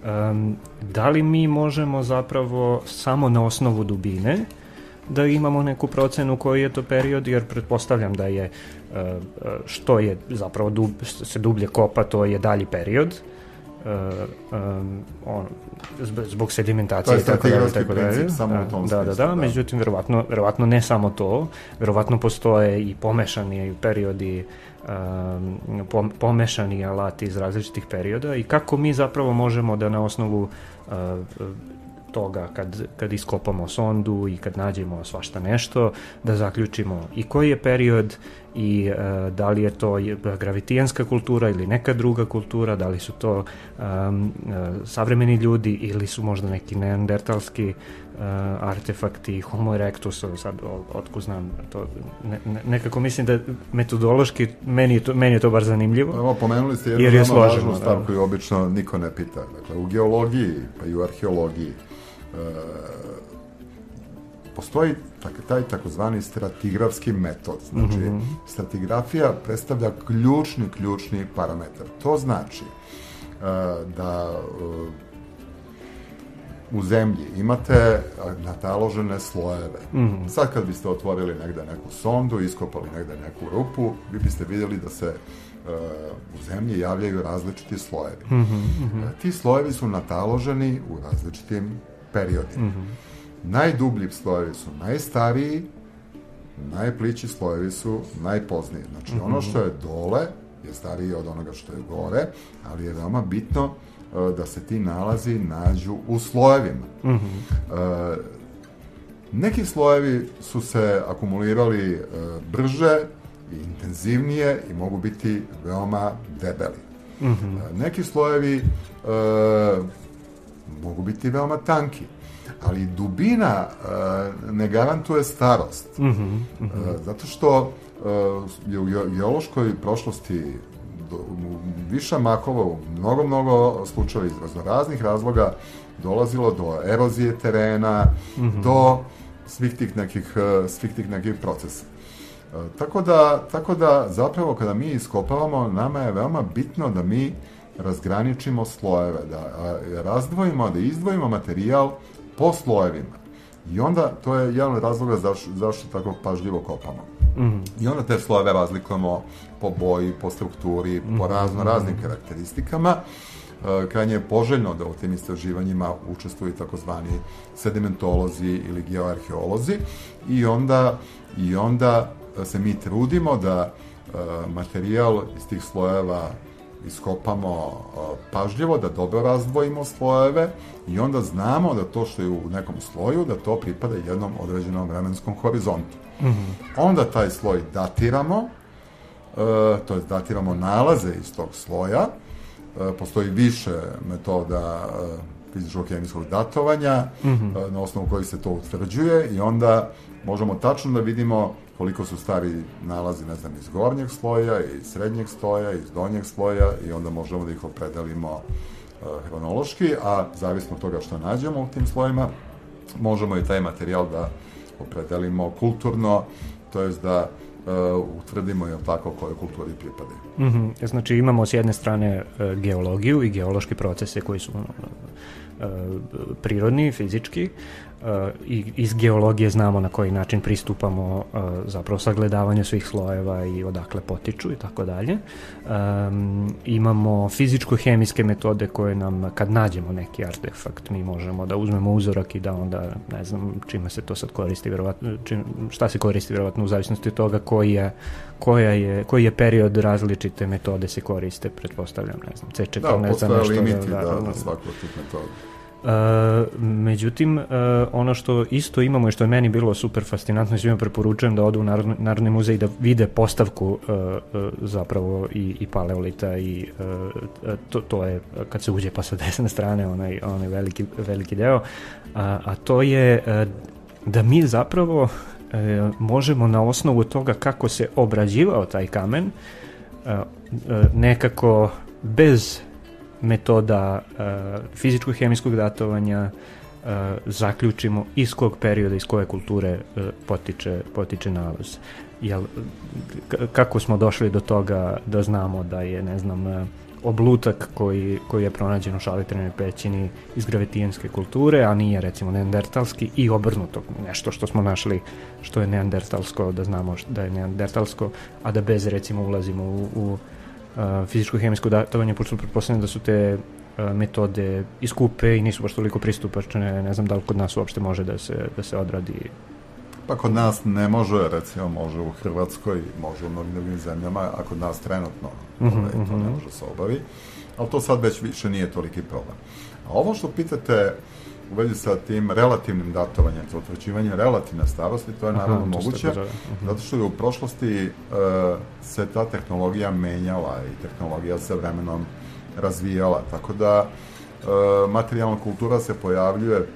da li mi možemo zapravo samo na osnovu dubine da imamo neku procenu koji je to period, jer pretpostavljam da je što je zapravo dub, se dublje kopa, to je dalji period um, on, zbog sedimentacije i tako dalje, tako dalje. Da, da, da, međutim verovatno, verovatno ne samo to, verovatno postoje i pomešani periodi, um, pomešani alati iz različitih perioda i kako mi zapravo možemo da na osnovu uh, toga kad, kad iskopamo sondu i kad nađemo svašta nešto, da zaključimo i koji je period i uh, da li je to gravitijanska kultura ili neka druga kultura, da li su to um, uh, savremeni ljudi ili su možda neki neandertalski uh, artefakti, Homo erectus, sad otkud znam, to, ne, ne, nekako mislim da metodološki meni je to, meni je to bar zanimljivo. Evo, pomenuli ste jednu veoma važnu stvar koju obično niko ne pita. Dakle, u geologiji pa i u arheologiji Uh, postoji tak, taj takozvani stratigrafski metod. Znači, mm-hmm. stratigrafija predstavlja ključni, ključni parametar. To znači uh, da uh, u zemlji imate nataložene slojeve. Mm-hmm. Sad kad biste otvorili negde neku sondu, iskopali negde neku rupu, vi biste vidjeli da se uh, u zemlji javljaju različiti slojevi. Mm-hmm. Uh, ti slojevi su nataloženi u različitim periodima. Mm-hmm. Najdublji slojevi su najstariji, najplići slojevi su najpozniji. Znači, mm-hmm. ono što je dole je stariji od onoga što je gore, ali je veoma bitno uh, da se ti nalazi nađu u slojevima. Mm-hmm. Uh, neki slojevi su se akumulirali uh, brže i intenzivnije i mogu biti veoma debeli. Mm-hmm. Uh, neki slojevi uh, mogu biti veoma tanki, ali dubina uh, ne garantuje starost. Mm-hmm, mm-hmm. Uh, zato što uh, je u geološkoj prošlosti do, u više makova, u mnogo, mnogo slučajeva iz raznih razloga dolazilo do erozije terena, mm-hmm. do svih tih nekih, uh, svih tih nekih procesa. Uh, tako da, tako da zapravo kada mi iskopavamo, nama je veoma bitno da mi razgraničimo slojeve, da a, razdvojimo, da izdvojimo materijal po slojevima. I onda, to je jedan od razloga zaš, zašto tako pažljivo kopamo. Mm-hmm. I onda te slojeve razlikujemo po boji, po strukturi, mm-hmm. po razno raznim karakteristikama. E, krajnje je poželjno da u tim istraživanjima učestvuju takozvani sedimentolozi ili geoarheolozi i onda, i onda se mi trudimo da e, materijal iz tih slojeva iskopamo pažljivo, da dobro razdvojimo slojeve i onda znamo da to što je u nekom sloju, da to pripada jednom određenom vremenskom horizontu. Mm-hmm. Onda taj sloj datiramo, to je datiramo nalaze iz tog sloja, postoji više metoda fizičko-hemijskog datovanja, mm-hmm. na osnovu kojih se to utvrđuje i onda možemo tačno da vidimo koliko su stari nalazi, ne znam, iz gornjeg sloja, iz srednjeg sloja, iz donjeg sloja i onda možemo da ih opredelimo uh, hronološki, a zavisno od toga što nađemo u tim slojima, možemo i taj materijal da opredelimo kulturno, to jest da uh, utvrdimo, jel tako, koje kulturi pripadaju. Mm-hmm. Znači imamo s jedne strane uh, geologiju i geološke procese koji su uh, prirodni, fizički, Uh, i iz geologije znamo na koji način pristupamo uh, zapravo sagledavanju svih slojeva i odakle potiču i tako dalje. Um, imamo fizičko-hemijske metode koje nam, kad nađemo neki artefakt, mi možemo da uzmemo uzorak i da onda, ne znam, čime se to sad koristi, verovatno, čim, šta se koristi verovatno u zavisnosti od toga koji je, koja je, koji je period, različite metode se koriste, pretpostavljam, ne znam, ceček, da, ne znam nešto. Da, limiti, da, da, da svako od tih metoda. Uh, međutim, uh, ono što isto imamo i što je meni bilo super fascinantno i svima preporučujem da odu u Narodni, Narodni muzej i da vide postavku uh, uh, zapravo i, i paleolita i uh, to, to je kad se uđe pa sa desne strane onaj, onaj veliki, veliki deo, uh, a to je uh, da mi zapravo uh, možemo na osnovu toga kako se obrađivao taj kamen uh, uh, nekako bez metoda uh, fizičko-hemijskog datovanja uh, zaključimo iz kog perioda, iz koje kulture uh, potiče, potiče nalaz. Jel, k- kako smo došli do toga da znamo da je, ne znam, uh, oblutak koji, koji je pronađen u Šalitrenoj pećini iz gravetijanske kulture, a nije recimo neandertalski, i obrnuto, nešto što smo našli što je neandertalsko, da znamo da je neandertalsko, a da bez recimo ulazimo u, u Uh, fizičko-hemijsko datovanje, pošto pretpostavljam da su te uh, metode iskupe i nisu baš toliko pristupačne, ne znam da li kod nas uopšte može da se, da se odradi. Pa kod nas ne može, recimo može u Hrvatskoj, može u mnogim drugim zemljama, a kod nas trenutno mm-hmm, ovaj, to mm-hmm. ne može se obavi, ali to sad već više nije toliki problem. A ovo što pitate u vezi sa tim relativnim datovanjem, za utvrđivanje relativne starosti, to je naravno Aha, moguće, uh-huh. zato što je u prošlosti uh, se ta tehnologija menjala i tehnologija se vremenom razvijala, tako da uh, materijalna kultura se pojavljuje,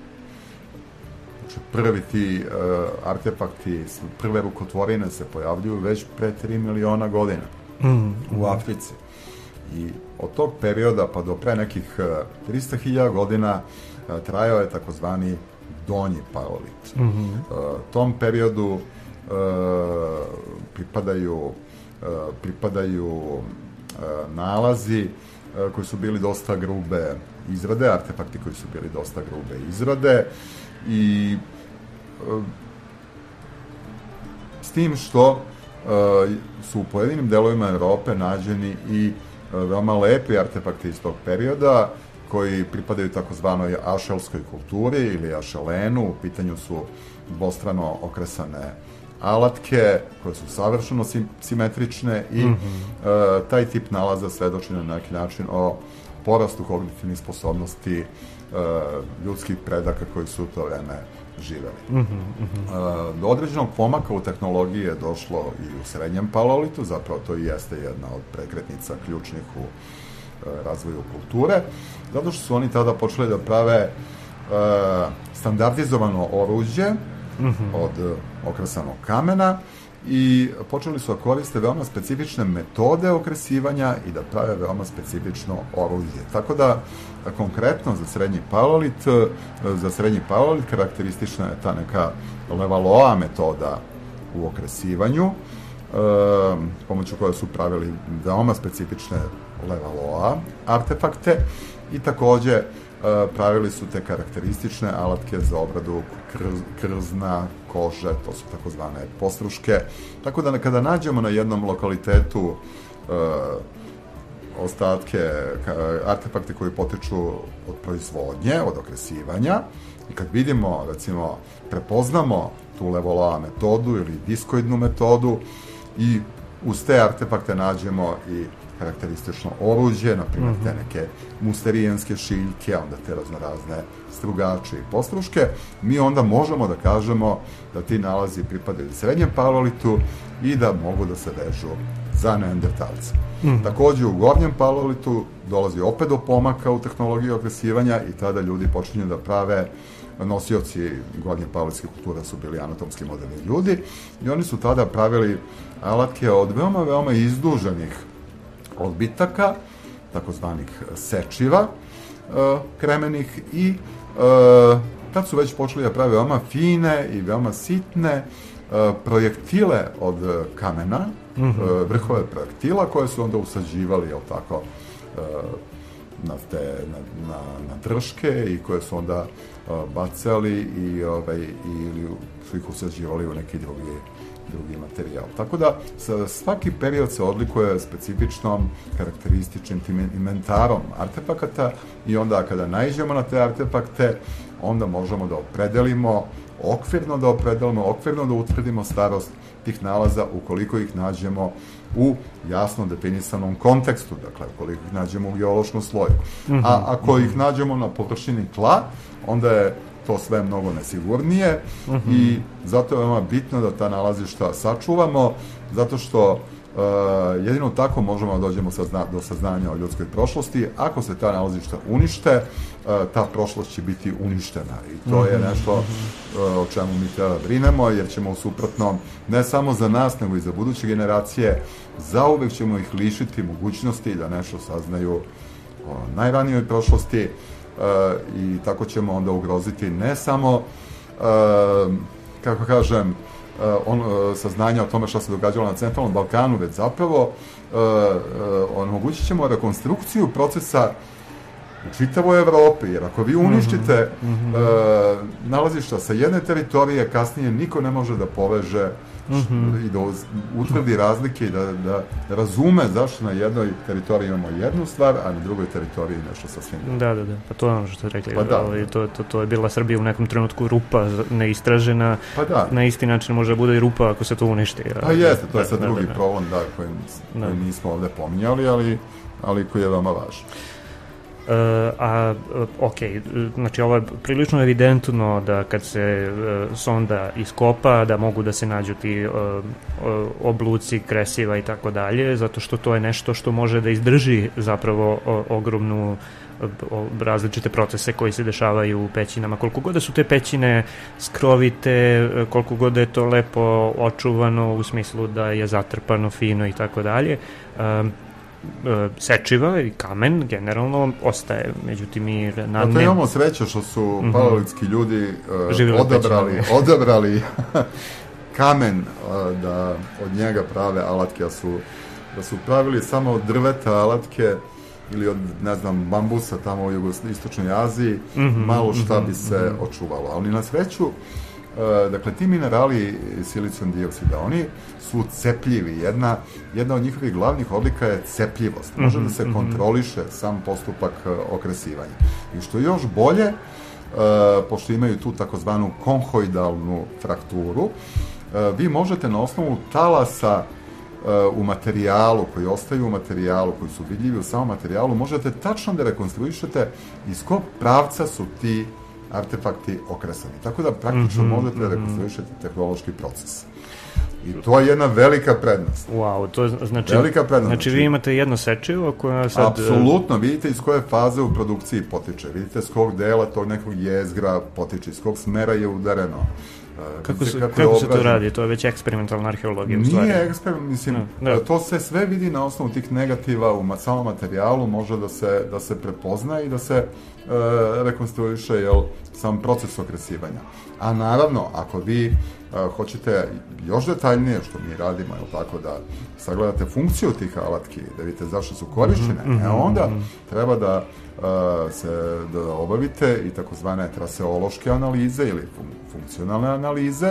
znači prvi ti uh, artefakti, prve rukotvorine se pojavljuju već pre tri miliona godina mm-hmm. u Africi. I od tog perioda pa do pre nekih uh, trista hiljada godina trajao je takozvani donji paleolit. Mm-hmm. Uh, tom periodu uh, pripadaju uh, pripadaju uh, nalazi uh, koji su bili dosta grube izrade, artefakti koji su bili dosta grube izrade i uh, s tim što uh, su u pojedinim delovima Evrope nađeni i uh, veoma lepi artefakti iz tog perioda koji pripadaju takozvanoj ašelskoj kulturi ili ašelenu. U pitanju su dvostrano okresane alatke koje su savršeno sim- simetrične i mm-hmm. uh, taj tip nalaza svedoči na neki način o porastu kognitivnih sposobnosti uh, ljudskih predaka koji su u to vreme živeli. Mm-hmm. Uh, do određenog pomaka u tehnologiji je došlo i u srednjem paleolitu, zapravo to i jeste jedna od prekretnica ključnih u razvoju kulture, zato što su oni tada počeli da prave uh, standardizovano oruđe mm-hmm. od okresanog kamena i počeli su da koriste veoma specifične metode okresivanja i da prave veoma specifično oruđe. Tako da, konkretno za srednji paleolit, za srednji paleolit karakteristična je ta neka Levallois metoda u okresivanju, uh, pomoću koje su pravili veoma specifične Levallois artefakte i takođe e, pravili su te karakteristične alatke za obradu krz, krzna, kože, to su takozvane postruške. Tako da kada nađemo na jednom lokalitetu e, ostatke, ka, artefakte koji potiču od proizvodnje, od okresivanja, i kad vidimo, recimo, prepoznamo tu Levallois metodu ili diskoidnu metodu i uz te artefakte nađemo i karakteristično oruđe, na primjer te neke musterijanske šiljke, onda te raznorazne strugače i postruške, mi onda možemo da kažemo da ti nalazi pripadaju srednjem paleolitu i da mogu da se vežu za neandertalce. Mm. Takođe u gornjem paleolitu dolazi opet do pomaka u tehnologiji okresivanja i tada ljudi počinju da prave, nosioci gornje paleolitske kulture su bili anatomski moderni ljudi i oni su tada pravili alatke od veoma, veoma izduženih odbitaka, takozvanih sečiva kremenih i tad su već počeli da prave veoma fine i veoma sitne projektile od kamena, mm-hmm. vrhove projektila koje su onda usađivali, jel tako, na, te, na, na, na drške i koje su onda bacali i, ovaj, ili su ih usađivali u neki drugi, drugi materijal. Tako da svaki period se odlikuje specifičnom karakterističnim tim inventarom artefakata i onda kada naiđemo na te artefakte, onda možemo da opredelimo, okvirno da opredelimo, okvirno da utvrdimo starost tih nalaza ukoliko ih nađemo u jasno definisanom kontekstu, dakle, ukoliko ih nađemo u geološkom sloju. Mm-hmm. A ako ih nađemo na površini tla, onda je to sve mnogo nesigurnije mm-hmm. i zato je veoma bitno da ta nalazišta sačuvamo, zato što uh, jedino tako možemo da dođemo sazna, do saznanja o ljudskoj prošlosti. Ako se ta nalazišta unište, uh, ta prošlost će biti uništena i to mm-hmm. je nešto uh, o čemu mi treba brinemo, jer ćemo u suprotnom, ne samo za nas, nego i za buduće generacije, zauvek ćemo ih lišiti mogućnosti da nešto saznaju o najranijoj prošlosti. Uh, i tako ćemo onda ugroziti ne samo uh, kako kažem uh, on, uh, saznanja o tome što se događalo na centralnom Balkanu, već zapravo uh, uh, omogućit ćemo rekonstrukciju procesa u čitavoj Evropi, jer ako vi uništite mm-hmm. uh, nalazišta sa jedne teritorije, kasnije niko ne može da poveže mm-hmm. i da utvrdi razlike i da, da razume zašto na jednoj teritoriji imamo jednu stvar, a na drugoj teritoriji nešto sasvim. Da, da, da, pa to je ono što ste rekli. Pa da. To, to, to je bila Srbija u nekom trenutku rupa neistražena, pa da. Na isti način može da bude i rupa ako se to uništi. Pa jeste, to je sad da, drugi da, da. problem, da, koji, koji nismo ovde pominjali, ali, ali koji je veoma važan. Uh, a, ok, znači ovo je prilično evidentno da kad se uh, sonda iskopa, da mogu da se nađu ti uh, uh, obluci, kresiva i tako dalje, zato što to je nešto što može da izdrži zapravo o, ogromnu o, različite procese koji se dešavaju u pećinama. Koliko god da su te pećine skrovite, koliko god da je to lepo očuvano u smislu da je zatrpano fino i tako dalje, um, sečiva i kamen generalno ostaje, međutim i na ne... imamo sreće što su mm-hmm. paleolitski ljudi uh, odabrali, odabrali kamen uh, da od njega prave alatke, da su, da su pravili samo od drveta alatke ili od, ne znam, bambusa tamo u jugoistočnoj Aziji, mm-hmm. malo šta bi se mm-hmm. očuvalo. Ali na sreću, uh, dakle, ti minerali silicijum dioksida, oni su cepljivi. Jedna, jedna od njihovih glavnih odlika je cepljivost. Može mm-hmm, da se kontroliše mm-hmm. sam postupak okresivanja. I što još bolje, uh, pošto imaju tu takozvanu konhoidalnu frakturu, uh, vi možete na osnovu talasa uh, u materijalu, koji ostaju u materijalu, koji su vidljivi u samom materijalu, možete tačno da rekonstruišete iz kog pravca su ti artefakti okresani. Tako da praktično mm-hmm, možete mm-hmm. rekonstruišeti tehnološki proces. I to je jedna velika prednost. Wow, to znači, velika prednost. Znači vi imate jedno sečivo koje sad... Apsolutno, vidite iz koje faze u produkciji potiče, vidite s kog dela tog nekog jezgra potiče, iz kog smera je udareno. Kako, se, kako, kako se to radi? To je već eksperimentalna arheologija u stvari. Nije eksperiment, mislim, no, to se sve vidi na osnovu tih negativa u samom materijalu, može da se, da se prepozna i da se e, rekonstruiše, jel, sam proces okresivanja. A naravno, ako vi e, hoćete još detaljnije, što mi radimo, jel tako, da sagledate funkciju tih alatki, da vidite zašto su korištene, mm-hmm, e onda mm-hmm. treba da Uh, se da obavite i takozvane traseološke analize ili fun- funkcionalne analize,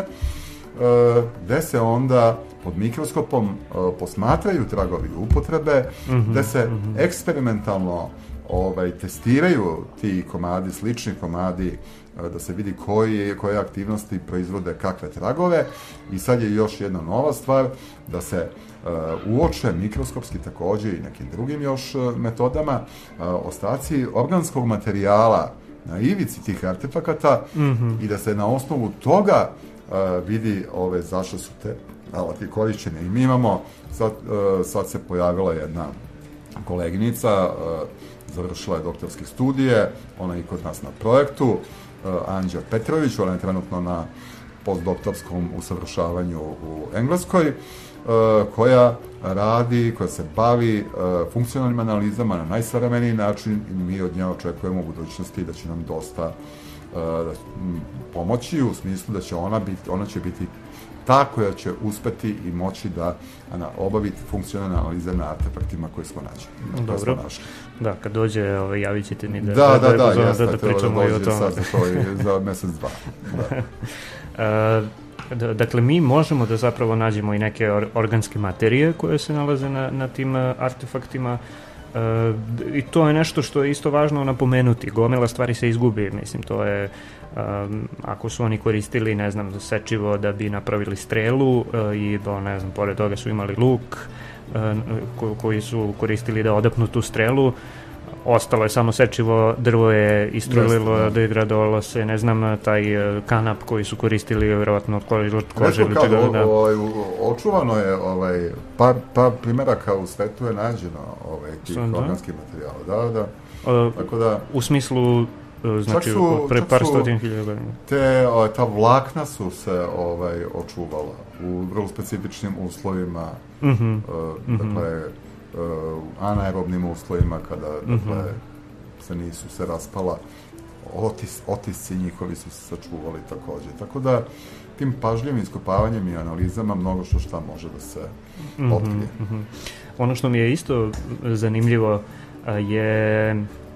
uh, gde se onda pod mikroskopom uh, posmatraju tragovi upotrebe, mm-hmm, gde se mm-hmm. eksperimentalno ovaj, testiraju ti komadi, slični komadi, da se vidi koji, koje aktivnosti proizvode kakve tragove. I sad je još jedna nova stvar, da se uh, uoče mikroskopski također i nekim drugim još uh, metodama uh, ostaci organskog materijala na ivici tih artefakata mm-hmm. i da se na osnovu toga uh, vidi ove zašto su te alati korišćene. I mi imamo, sad, uh, sad se pojavila jedna koleginica, uh, završila je doktorske studije, ona je i kod nas na projektu, uh, Anđa Petrović, ona je trenutno na postdoktorskom usavršavanju u Engleskoj, uh, koja radi, koja se bavi uh, funkcionalnim analizama na najsavremeniji način i mi od nje očekujemo u budućnosti da će nam dosta uh, da, m, pomoći u smislu da će ona biti, ona će biti ta koja će uspeti i moći da ana, obaviti funkcionalne analize na artefaktima koje smo nađeli. Dobro. Smo da, kad dođe, ovaj, javit ćete mi da, da, da, da, da, da, jeste, da, da pričamo i o tome. Sad za, to i za mjesec, dva. Da. D- dakle, mi možemo da zapravo nađemo i neke or- organske materije koje se nalaze na, na tim uh, artefaktima. Uh, i to je nešto što je isto važno napomenuti. Gomila stvari se izgubi, mislim, to je um, ako su oni koristili, ne znam, sečivo da bi napravili strelu uh, i do, ne znam, pored toga su imali luk uh, ko- koji su koristili da odapnu tu strelu. Ostalo je samo sečivo, drvo je istrulilo, da. degradovalo se, ne znam, taj kanap koji su koristili vjerovatno od kože ili čega. Da. Ovaj, očuvano je, ovaj, par, par primjeraka u svetu je nađeno ovaj, tih Sam, organskih materijala. Da, da. A, Tako da, u smislu, znači, su, pre par stotin hiljada godina. Te, ta vlakna su se ovaj, očuvala u vrlo specifičnim uslovima, mm-hmm. uh, dakle, mm-hmm. Uh, anaerobnim uslovima kada dakle, mm-hmm. se nisu se raspala, otis, otisci njihovi su se sačuvali također. Tako da tim pažljivim iskopavanjem i analizama mnogo što šta može da se mm-hmm. otkrije. Mm-hmm. Ono što mi je isto zanimljivo je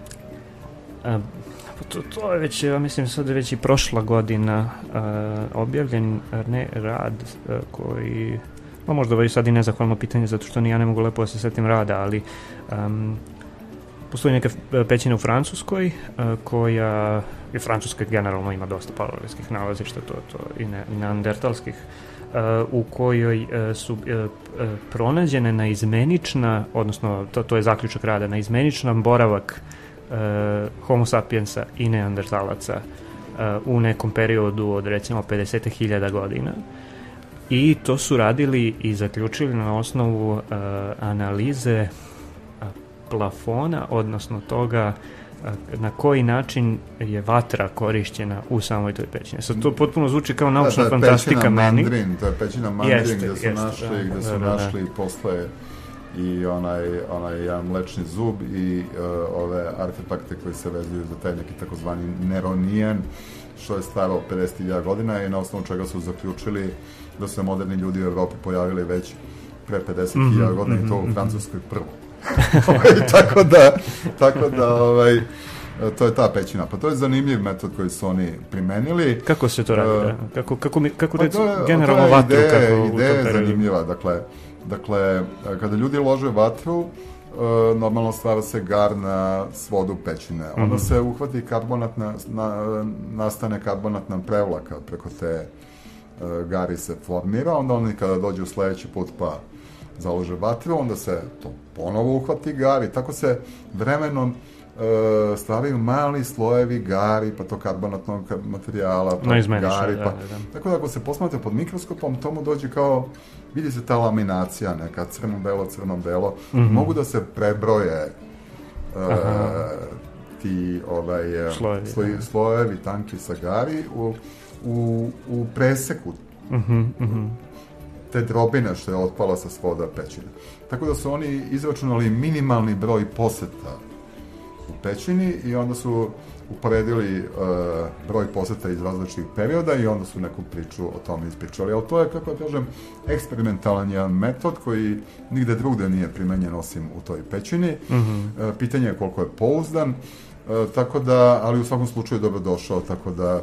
a, to, to je već, ja mislim sad već i prošla godina a, objavljen ne, rad a, koji pa možda ovo je sad i nezahvalno pitanje, zato što ni ja ne mogu lepo da se setim rada, ali um, postoji neka pećina u Francuskoj, uh, koja, i Francuska generalno ima dosta paleolitskih nalazišta, to, to i, ne, i neandertalskih, uh, u kojoj uh, su uh, uh, pronađene naizmenična, odnosno to, to je zaključak rada, naizmeničan boravak uh, Homo sapiensa i neandertalaca uh, u nekom periodu od recimo pedeset hiljada godina. I to su radili i zaključili na osnovu uh, analize uh, plafona, odnosno toga uh, na koji način je vatra korišćena u samoj toj pećini. Sad to potpuno zvuči kao naučna da, fantastika meni. Mandrin, to je pećina Mandrin jeste, gdje su jeste, našli, da, gdje su da, da, našli da. posle i onaj, onaj jedan mlečni zub i uh, ove artefakte koji se vezuju za taj neki takozvani Neronijan, što je staro pedeset hiljada godina i na osnovu čega su zaključili da su se moderni ljudi u Evropi pojavili već pre pedeset hiljada mm-hmm, godina mm-hmm, i to u Francuskoj prvo. tako da, tako da ovaj, to je ta pećina. Pa to je zanimljiv metod koji su oni primenili. Kako se to radi? Uh, da? Kako, kako, mi, kako pa reći to je, generalno to je vatru? Ideja, kako ideja je zanimljiva. Dakle, dakle, kada ljudi lože vatru, uh, normalno stvara se gar na svodu pećine. Onda mm-hmm. se uhvati karbonatna, na, nastane karbonatna prevlaka preko te uh, gari se formira. Onda oni kada dođu sljedeći put pa založe vatru, onda se to ponovo uhvati gar i tako se vremenom Uh, stvaraju mali slojevi gari, pa to karbonatnog materijala, pa no, gari, da, pa... Da, da. Tako da ako se posmatra pod mikroskopom, tomu dođe kao, vidi se ta laminacija neka, crno-belo, crno-belo, mm-hmm. mogu da se prebroje uh, ti ovaj, slojevi, sloj, slojevi tanki sa gari u, u, u preseku mm-hmm, mm-hmm. te drobine što je otpala sa svoda pećine. Tako da su oni izračunali minimalni broj poseta u pećini i onda su uporedili uh, broj poseta iz različitih perioda i onda su neku priču o tome ispričali. Ali to je, kako ja kažem, eksperimentalan jedan metod koji nigde drugde nije primenjen osim u toj pećini. Mm-hmm. Uh, pitanje je koliko je pouzdan, uh, tako da, ali u svakom slučaju dobro došao, tako da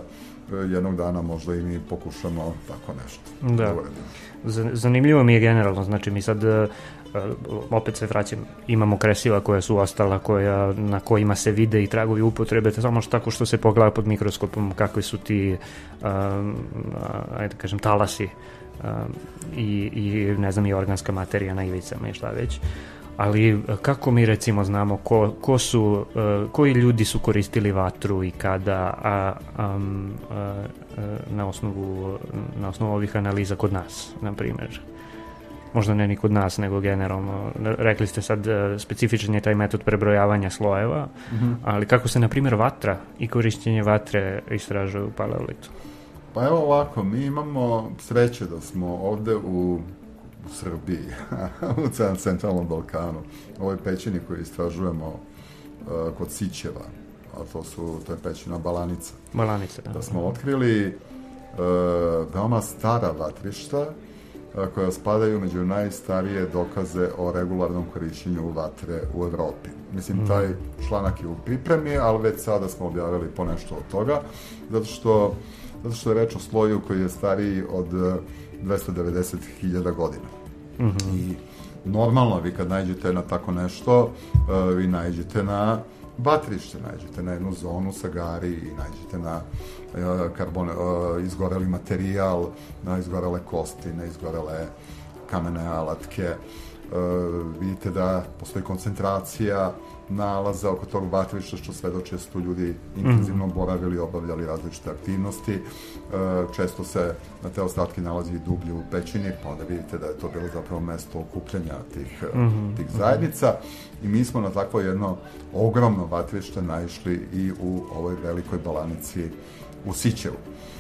jednog dana možda i mi pokušamo tako nešto. Da. Zanimljivo mi je generalno, znači mi sad opet se vraćam, imamo kresila koja su ostala, koja, na kojima se vide i tragovi upotrebe, samo što tako što se pogleda pod mikroskopom kakvi su ti um, ajde kažem talasi um, i, i ne znam i organska materija na ivicama i šta već. Ali kako mi recimo znamo ko, ko su, uh, koji ljudi su koristili vatru i kada, a, um, a, a, na osnovu na osnovu ovih analiza kod nas, na primjer? Možda ne ni kod nas, nego generalno. Rekli ste sad, specifičan je taj metod prebrojavanja slojeva, mm-hmm. ali kako se, na primjer, vatra i korištenje vatre istražuju u paleolitu? Pa evo ovako, mi imamo sreće da smo ovde u, u Srbiji, u centralnom Balkanu, ovoj pećini koju istražujemo uh, kod Sićeva, a to su, to je pećina Balanica. Balanica, da. Da smo otkrili uh, veoma stara vatrišta, koja spadaju među najstarije dokaze o regularnom korišćenju vatre u Evropi. Mislim, taj članak je u pripremi, ali već sada smo objavili ponešto od toga, zato što, zato što je reč o sloju koji je stariji od dvesta devedeset hiljada godina. Mm-hmm. I normalno, vi kad nađete na tako nešto, vi nađete na vatrište, nađete na jednu zonu sa gari i nađete na karbon, izgoreli materijal, na izgorele kosti, na izgorele kamene alatke. Vidite da postoji koncentracija nalaza oko tog vatrišta, što svedoči da su tu ljudi intenzivno boravili, obavljali različite aktivnosti. Često se na te ostatke nalazi i dublje u pećini, pa onda vidite da je to bilo zapravo mesto okupljanja tih, mm-hmm. tih zajednica. I mi smo na takvo jedno ogromno vatrište naišli i u ovoj velikoj Balanici u Sićevu.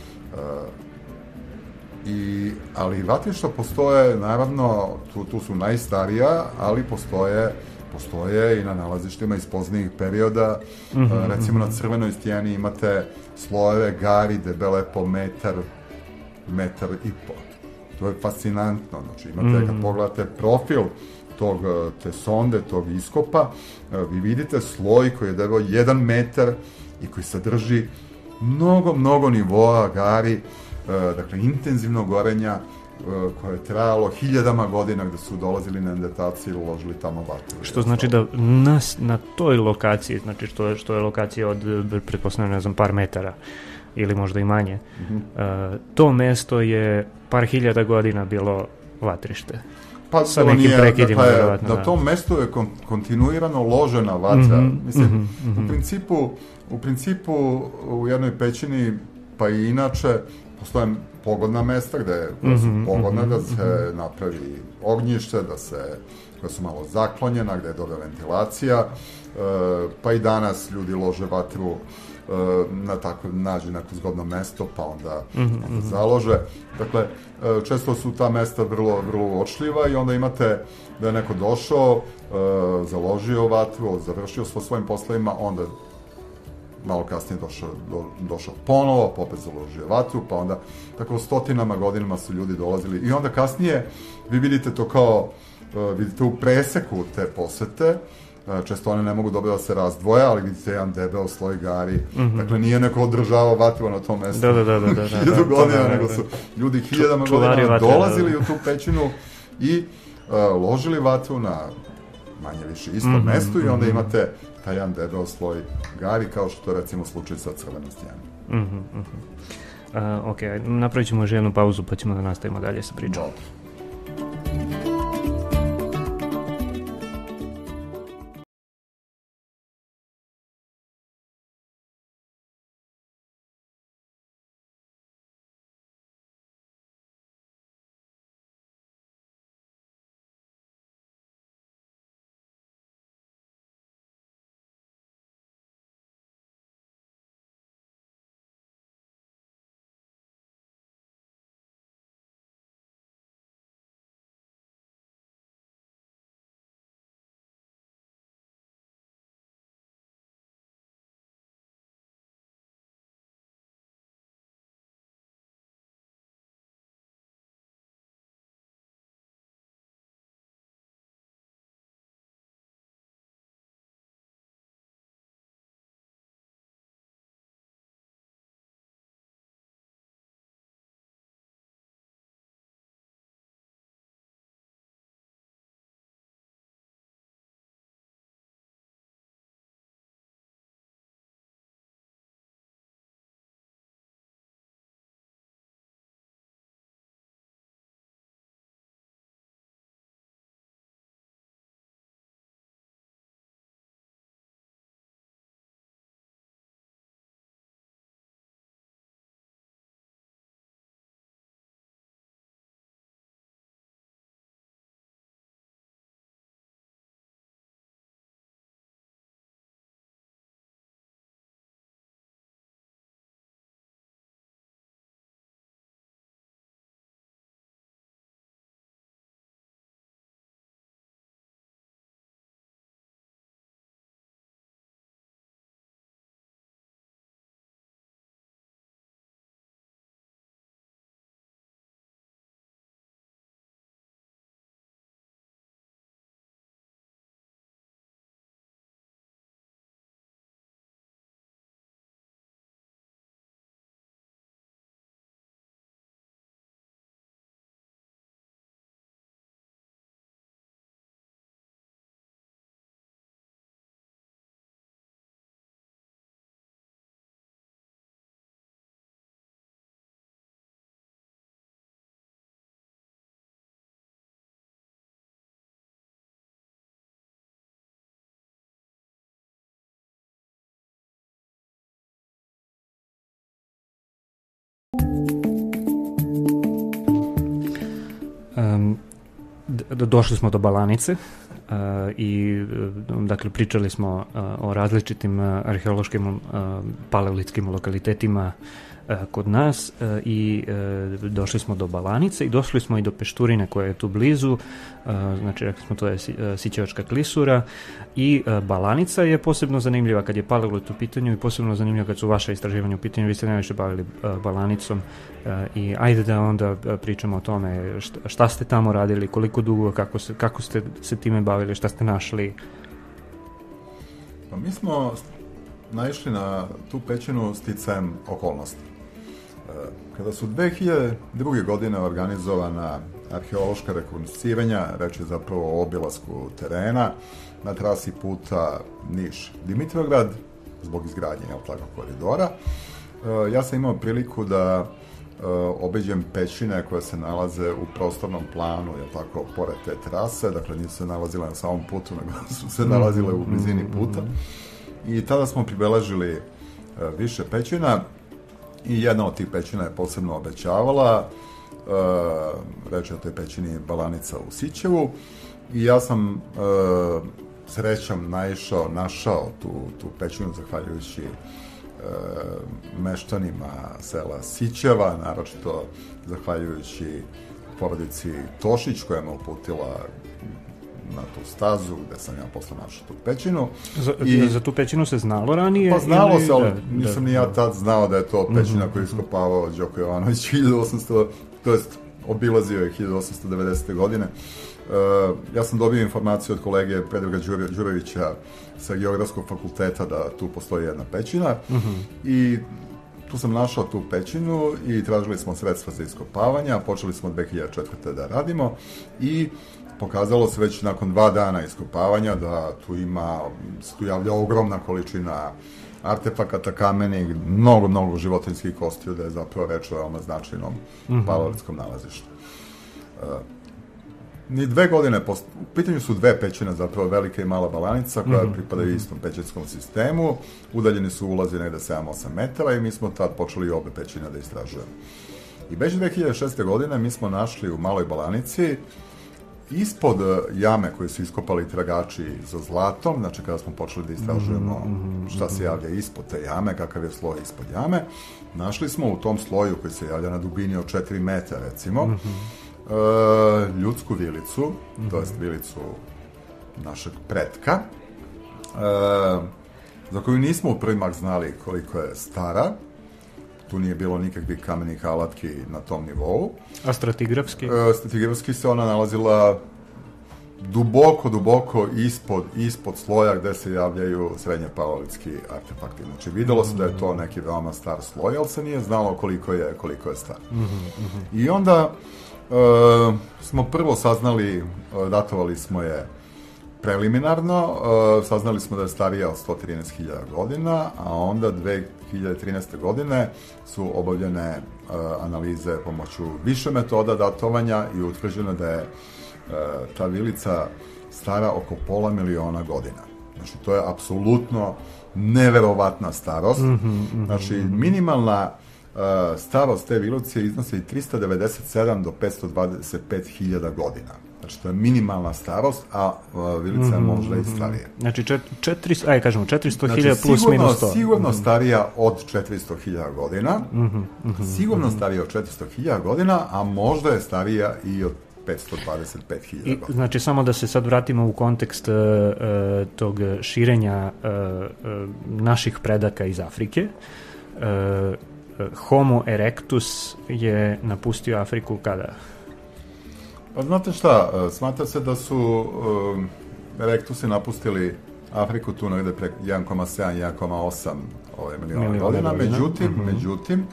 I, ali vatrišta postoje, naravno, tu, tu su najstarija, ali postoje postoje i na nalazištima iz poznijih perioda. Mm-hmm. Recimo na Crvenoj stijeni imate slojeve gari debele po metar, metar i po. To je fascinantno. Znači, imate, mm-hmm. kad pogledate profil tog, te sonde, tog iskopa, vi vidite sloj koji je debel jedan metar i koji sadrži mnogo, mnogo nivoa gari, dakle, intenzivnog gorenja, koje je trajalo hiljadama godina, gde su dolazili neandertalci i uložili tamo vatru. Što znači da na, na toj lokaciji, znači što je, što je lokacija od, pretpostavljam, ne znam, par metara ili možda i manje, mm-hmm. uh, to mesto je par hiljada godina bilo vatrište. Pa sa nekim nije, prekidima. Dakle, na da. tom mestu je kon, kontinuirano ložena vatra. Mm-hmm, Mislim, mm-hmm. u principu, u principu u jednoj pećini, pa i inače, postoje pogodna mesta gde koja su mm-hmm, pogodna mm-hmm, da se mm-hmm. napravi ognjište, da se, koja su malo zaklonjena, gde je dobra ventilacija, e, pa i danas ljudi lože vatru e, na tako, nađe neko zgodno mesto, pa onda, mm-hmm. onda založe. Dakle, e, često su ta mesta vrlo, vrlo uočljiva i onda imate da je neko došao, e, založio vatru, završio svo svojim poslovima, onda malo kasnije došao, do, došao ponovo, pa opet založio vatru, pa onda tako stotinama godinama su ljudi dolazili i onda kasnije vi vidite to kao, uh, vidite u preseku te posete, uh, često one ne mogu dobro da se razdvoje, ali vidite jedan debel sloj gari, mm-hmm. dakle nije neko održavao vatru na tom mestu da, da, da, da, da, hiljadu da, godina, da, da, da. nego su ljudi hiljadama godina vatre, dolazili da, da. u tu pećinu i uh, ložili vatru na manje više istom mm-hmm, mestu i onda mm-hmm. imate taj jedan debel sloj gari, kao što je recimo slučaj sa Crvenom stijanom. Mm-hmm, mm-hmm. Uh, ok, napravit ćemo još jednu pauzu pa ćemo da nastavimo dalje sa pričom. Dobro. Um, došli smo do Balanice uh, i dakle pričali smo uh, o različitim uh, arheološkim uh, paleolitskim lokalitetima uh, kod nas uh, i uh, došli smo do Balanice i došli smo i do Pešturine koja je tu blizu, uh, znači rekli smo to je uh, Sićevačka klisura i uh, Balanica je posebno zanimljiva kad je paleolit u pitanju i posebno zanimljiva kad su vaše istraživanja u pitanju, vi ste najviše bavili uh, Balanicom. Uh, i ajde da onda pričamo o tome šta, šta ste tamo radili, koliko dugo, kako, se, kako ste se time bavili, šta ste našli. Pa mi smo naišli na tu pećinu sticajem okolnosti. Uh, kada su dve hiljade druge. godine organizovana arheološka rekonstruiranja, reč je zapravo o obilasku terena na trasi puta Niš-Dimitrovgrad zbog izgradnje, jel tako, koridora, uh, ja sam imao priliku da Uh, obiđem pećine koje se nalaze u prostornom planu, je tako, pored te trase, dakle nisu se nalazile na samom putu, nego su se nalazile u blizini puta. I tada smo pribeležili uh, više pećina i jedna od tih pećina je posebno obećavala, uh, reč je o toj pećini Balanica u Sićevu i ja sam uh, srećom naišao, našao tu, tu pećinu zahvaljujući meštanima sela Sićeva, naročito zahvaljujući porodici Tošić koja me uputila na tu stazu gde sam ja posle našao tu pećinu. Za, I, za tu pećinu se znalo ranije? Pa znalo ili... se, ali da, nisam da, ni ja da. tad znao da je to pećina koju je iskopavao Đoko Jovanović hiljadu osamsto, to jest obilazio je hiljadu osamsto devedesete. godine. Uh, ja sam dobio informaciju od kolege Predraga Đurevića sa Geografskog fakulteta da tu postoji jedna pećina uh-huh. i tu sam našao tu pećinu i tražili smo sredstva za iskopavanja, počeli smo dve hiljade četvrte. da radimo i pokazalo se već nakon dva dana iskopavanja da tu ima, tu javlja ogromna količina artefakata, kamenih, mnogo, mnogo životinjskih kostiju, da je zapravo reč o veoma značajnom uh-huh. paleolitskom nalazištu. Uh, Ni dve godine, post... u pitanju su dve pećine, zapravo velika i mala Balanica, koja mm-hmm. pripadaju istom pećinskom sistemu, udaljeni su ulazi negde sedam do osam metara i mi smo tad počeli obe pećine da istražujemo. I već dve hiljade šeste. godine mi smo našli u Maloj Balanici, ispod jame koje su iskopali tragači za zlatom, znači kada smo počeli da istražujemo šta se javlja ispod te jame, kakav je sloj ispod jame, našli smo u tom sloju koji se javlja na dubini od četiri metra, recimo, mm-hmm. Uh, ljudsku vilicu, mm-hmm. to jest vilicu našeg pretka, uh, za koju nismo u prvi mah znali koliko je stara. Tu nije bilo nikakvih kamenih alatki na tom nivou. A stratigrafski? Uh, stratigrafski se ona nalazila duboko, duboko ispod, ispod sloja gde se javljaju srednje paleolitski artefakti. Znači, videlo se da je to neki veoma star sloj, ali se nije znalo koliko je, koliko je star. Mm-hmm. I onda Uh, smo prvo saznali, uh, datovali smo je preliminarno, uh, saznali smo da je starija od sto trinaest hiljada godina, a onda dve hiljade trinaeste. godine su obavljene uh, analize pomoću više metoda datovanja i utvrđeno da je uh, ta vilica stara oko pola miliona godina. Znači, to je apsolutno neverovatna starost. Mm-hmm, mm-hmm. Znači, minimalna Uh, starost te vilice iznosi trista devedeset sedam do petsto dvadeset pet hiljada godina. Znači, to je minimalna starost, a uh, vilica je mm-hmm, možda i starija. Znači, čet, četiristo, aj kažemo, četiristo hiljada znači, plus sigurno, minus sto. Sigurno mm-hmm. starija od četiristo hiljada godina, mm-hmm, mm-hmm, sigurno mm-hmm. starija od četiristo hiljada godina, a možda je starija i od petsto dvadeset pet hiljada godina. Znači, samo da se sad vratimo u kontekst uh, tog širenja uh, uh, naših predaka iz Afrike. Uh, Homo erectus je napustio Afriku kada? Pa znate šta, smatra se da su um, erectusi napustili Afriku tu negde preko jedan zarez sedam do jedan zarez osam ovaj, miliona godina. godina. Međutim, uh-huh. međutim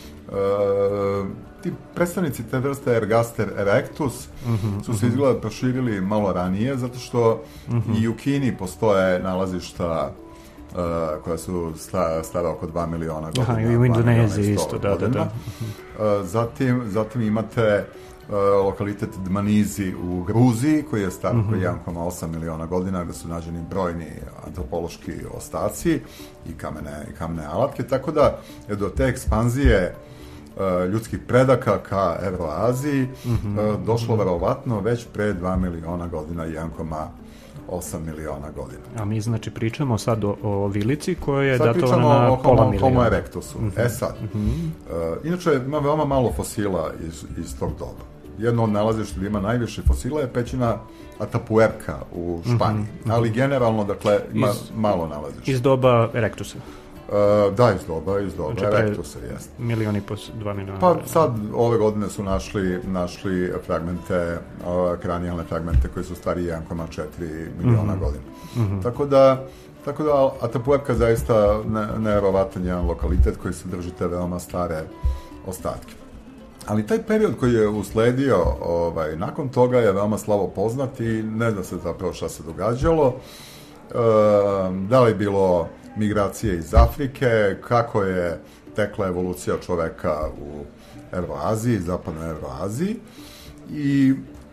uh, ti predstavnici te vrste Ergaster erectus uh-huh. su se izgleda proširili malo ranije, zato što uh-huh. i u Kini postoje nalazišta Uh, koja su sta, stara oko dva miliona godina. Aha, i u Indoneziji isto, da, da, da. Uh, zatim, zatim imate uh, lokalitet Dmanizi u Gruziji, koji je star oko uh-huh. jedan zarez osam miliona godina, gde su nađeni brojni antropološki ostaci i kamene, i kamene alatke, tako da je do te ekspanzije ljudskih predaka ka Evroaziji mm-hmm. došlo verovatno već pre dva miliona godina, jedan zarez osam miliona godina. A mi znači pričamo sad o, o vilici koja je sad datovana na o pola homo, miliona. Homo erectusu. Mm-hmm. E sad, mm-hmm. uh, inače ima veoma malo fosila iz, iz tog doba. Jedno od nalazišta gdje ima najviše fosila je pećina Atapuerca u Španiji. Mm-hmm. Ali generalno, dakle, ima iz, malo nalazišta. Iz doba Erectusa. Uh, da, iz doba, iz doba, znači, Erectusa, jeste. Milijon i po, dva miliona. Pa sad, ove godine su našli, našli fragmente, uh, kranijalne fragmente koji su stariji jedan zarez četiri miliona mm-hmm. godina. Mm-hmm. Tako da, tako da Atapuerca zaista ne, nevjerovatan jedan lokalitet koji se drži te veoma stare ostatke. Ali taj period koji je usledio ovaj, nakon toga je veoma slabo poznat i ne zna se zapravo šta se događalo. E, da li je bilo migracije iz Afrike, kako je tekla evolucija čoveka u Evroaziji, zapadnoj Evroaziji. I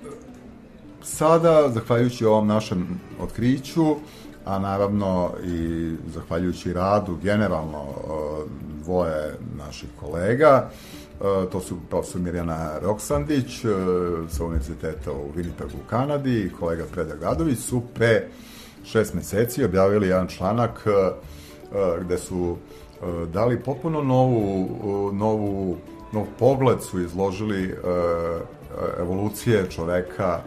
sada, zahvaljujući ovom našem otkriću, a naravno i zahvaljujući radu generalno dvoje naših kolega, to su profesor Mirjana Roksandić sa univerziteta u Winnipegu u Kanadi i kolega Predrag Radović su pre šest meseci objavili jedan članak gde su dali potpuno novu, novu, nov pogled, su izložili evolucije čoveka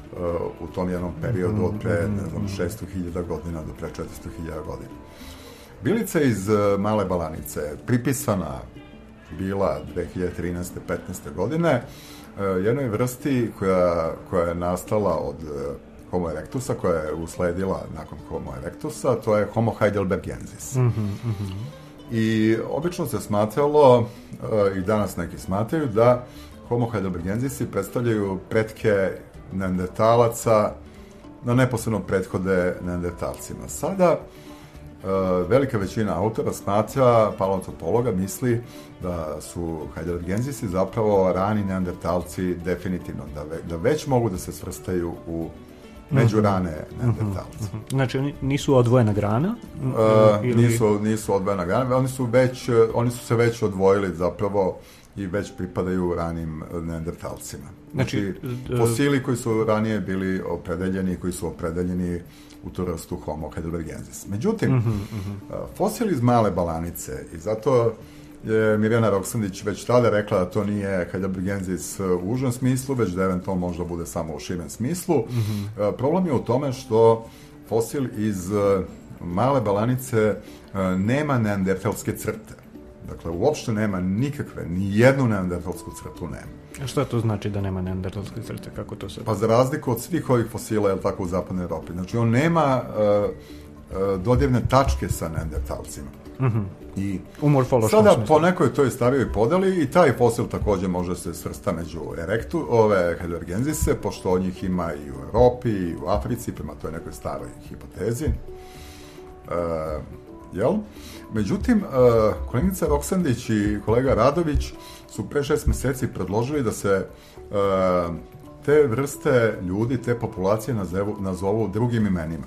u tom jednom periodu od pre, ne znam, šesto hiljada godina do pre četiristo hiljada godina. Bilica iz Male Balanice, pripisana bila dve hiljade trinaeste petnaeste godine, jednoj vrsti koja, koja je nastala od Homo erectusa, koja je usledila nakon Homo erectusa, to je Homo heidelbergensis. Mm-hmm, mm-hmm. I obično se smatralo, i danas neki smatraju, da Homo heidelbergensisi predstavljaju pretke neandertalaca, na neposredno prethode neandertalcima. Sada velika većina autora smatra, paleoantropologa, misli da su heidelbergensisi zapravo rani neandertalci definitivno, da, ve, da već mogu da se svrstaju u među rane neandertalce. Mm-hmm. Znači, oni nisu odvojena grana? Uh, ili... nisu, nisu odvojena grana, oni su, već, oni su se već odvojili zapravo i već pripadaju ranim neandertalcima. Znači, znači fosili koji su ranije bili opredeljeni, koji su opredeljeni u tu vrstu Homo heidelbergensis. Međutim, mm-hmm, mm-hmm. fosili iz Male Balanice, i zato je Mirjana Roksandić već tada rekla da to nije heidelbergensis u užem smislu, već da eventualno možda bude samo u širem smislu. Mm-hmm. Problem je u tome što fosil iz Male Balanice nema neandertalske crte. Dakle, uopšte nema nikakve, ni jednu neandertalsku crtu nema. A šta to znači da nema neandertalske crte? Kako to se... Pa za razliku od svih ovih fosila, je li tako, u zapadnoj Evropi. Znači, on nema uh, uh, dodirne tačke sa neandertalcima. Mm-hmm. I u morfološkom sada smislu. Po nekoj toj starijoj podeli i taj fosil takođe može se svrsta među erectu, ove heidelbergensise, pošto od njih ima i u Evropi, i u Africi, prema toj nekoj staroj hipotezi. Uh, jel? Međutim, uh, koleginica Roksandić i kolega Radović su pre šest meseci predložili da se uh, te vrste ljudi, te populacije nazovu, nazovu drugim imenima.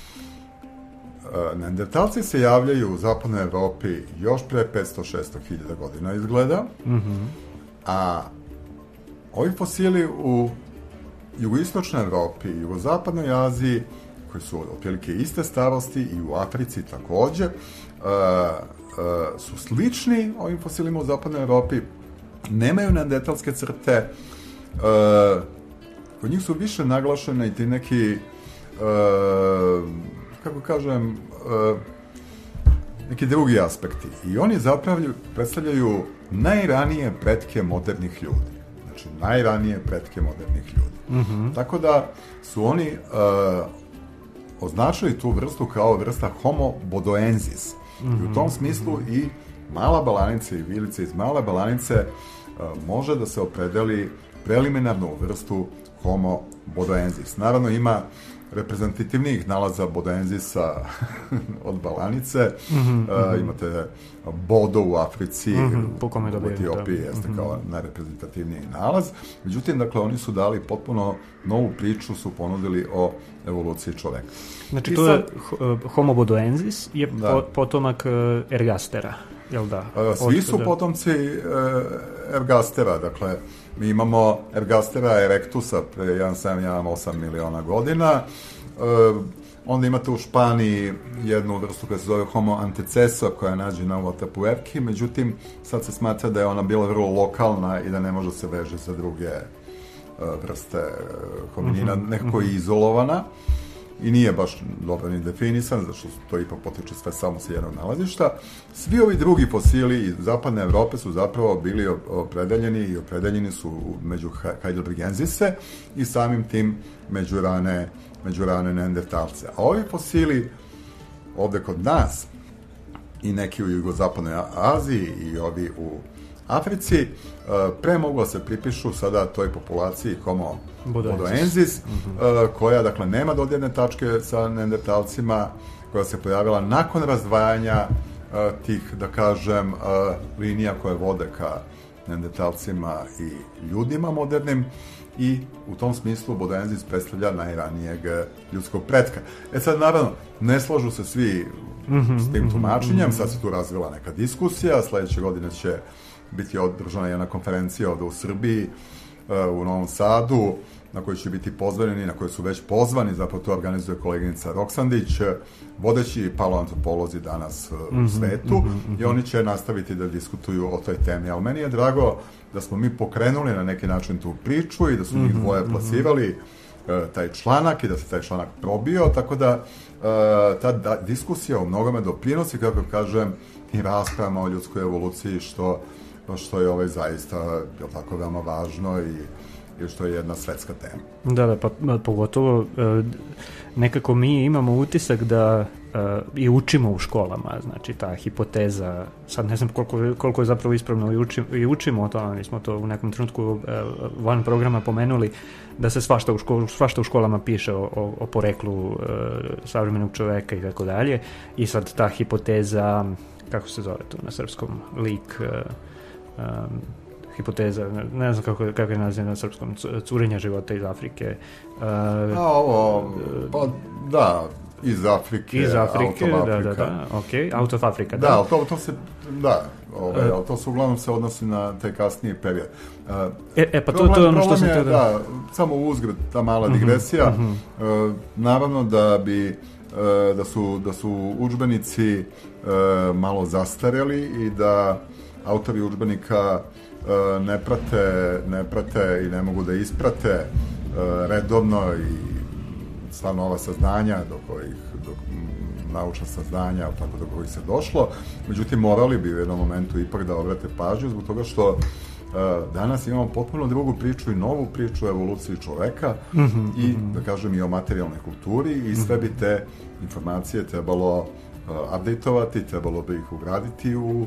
Uh, neandertalci se javljaju u zapadnoj Evropi još pre petsto do šesto hiljada godina izgleda, mm-hmm. a ovi fosili u jugoistočnoj Evropi i jugozapadnoj Aziji, koji su otprilike iste starosti, i u Africi takođe, uh, uh, su slični ovim fosilima u zapadnoj Evropi, nemaju neandertalske crte, uh, kod njih su više naglašene i ti neki, uh, kako kažem, uh, neki drugi aspekti. I oni zapravo predstavljaju najranije pretke modernih ljudi. Znači, najranije pretke modernih ljudi. Mm-hmm. Tako da su oni uh, označili tu vrstu kao vrsta Homo bodoensis. Mm-hmm. I u tom smislu i Mala Balanica i vilica iz Male Balanice uh, može da se opredeli preliminarnu vrstu Homo bodoensis. Naravno, ima reprezentativnijih nalaza bodoensisa od Balanice. Mm-hmm. Uh, imate Bodo u Africi, mm-hmm. u Etiopiji, jeste mm-hmm. kao najreprezentativniji nalaz. Međutim, dakle, oni su dali potpuno novu priču, su ponudili o evoluciji čoveka. Znači, I to sad, je Homo bodoensis je da. potomak Ergastera. jel da? Svi su potomci Ergastera, dakle, mi imamo Ergastera erectusa pre jedan sedam jedan osam miliona godina, onda imate u Španiji jednu vrstu koja se zove Homo anteceso, koja je nađena u Atapuerki, međutim, sad se smatra da je ona bila vrlo lokalna i da ne može se veže za druge vrste hominina, mm-hmm. nekako je izolovana i nije baš dobro ni definisan, zato što to ipak potiče sve samo sa jednog nalazišta. Svi ovi drugi fosili iz zapadne Evrope su zapravo bili opredeljeni i opredeljeni su među heidelbergenzise i samim tim među rane, među rane neandertalce. A ovi fosili ovde kod nas i neki u jugozapadnoj Aziji i ovi u Africi pre moglo se pripišu sada toj populaciji Homo bodoensis, mm-hmm. koja, dakle, nema dodirne tačke sa neandertalcima, koja se pojavila nakon razdvajanja tih, da kažem, linija koje vode ka neandertalcima i ljudima modernim, i u tom smislu bodoensis predstavlja najranijeg ljudskog pretka. E sad, naravno, ne slažu se svi mm-hmm. s tim tumačenjem, sad se tu razvila neka diskusija, sledeće godine će biti održana jedna konferencija ovde u Srbiji, u Novom Sadu, na kojoj će biti pozvani, na kojoj su već pozvani, zapravo to organizuje koleginica Roksandić, vodeći paleoantropolozi danas mm-hmm, u svetu, mm-hmm. i oni će nastaviti da diskutuju o toj temi. Ali meni je drago da smo mi pokrenuli na neki način tu priču i da su mm-hmm, njih dvoje plasirali mm-hmm. taj članak i da se taj članak probio, tako da ta da, diskusija u mnogome doprinosi, kako kažem, i raspravama o ljudskoj evoluciji, što što je ovaj zaista, je tako, veoma važno i, i što je jedna svetska tema. Da, da, pa pogotovo nekako mi imamo utisak da i učimo u školama, znači ta hipoteza, sad ne znam koliko, koliko je zapravo ispravno i, učim, i učimo o tome, mi smo to u nekom trenutku van programa pomenuli, da se svašta u, škol, svašta u školama piše o, o, o poreklu savremenog čoveka i tako dalje, i sad ta hipoteza, kako se zove to na srpskom, lik... Um, hipoteza, ne, ne znam kako, kako je naziv na srpskom, curenja života iz Afrike. Uh, A ovo, pa da, iz Afrike, iz Afrike, out of da, Africa. da, da, ok, out of Africa, da. Da, to, to se, da, ove, uh, to se uglavnom se odnosi na taj kasniji period. Uh, e, e, pa to, to je ono što sam te da... Da, samo uzgred, ta mala digresija, uh-huh, uh-huh. Uh, naravno da bi, uh, da su, da su udžbenici uh, malo zastareli i da autori udžbenika uh, ne prate, ne prate i ne mogu da isprate uh, redovno i sva nova saznanja do kojih, do naučna saznanja, tako do kojih se došlo. Međutim, morali bi u jednom momentu ipak da obrate pažnju zbog toga što uh, danas imamo potpuno drugu priču i novu priču o evoluciji čoveka mm-hmm, i, da kažem, i o materijalnoj kulturi i sve bi te informacije trebalo uh, updateovati, trebalo bi ih ugraditi u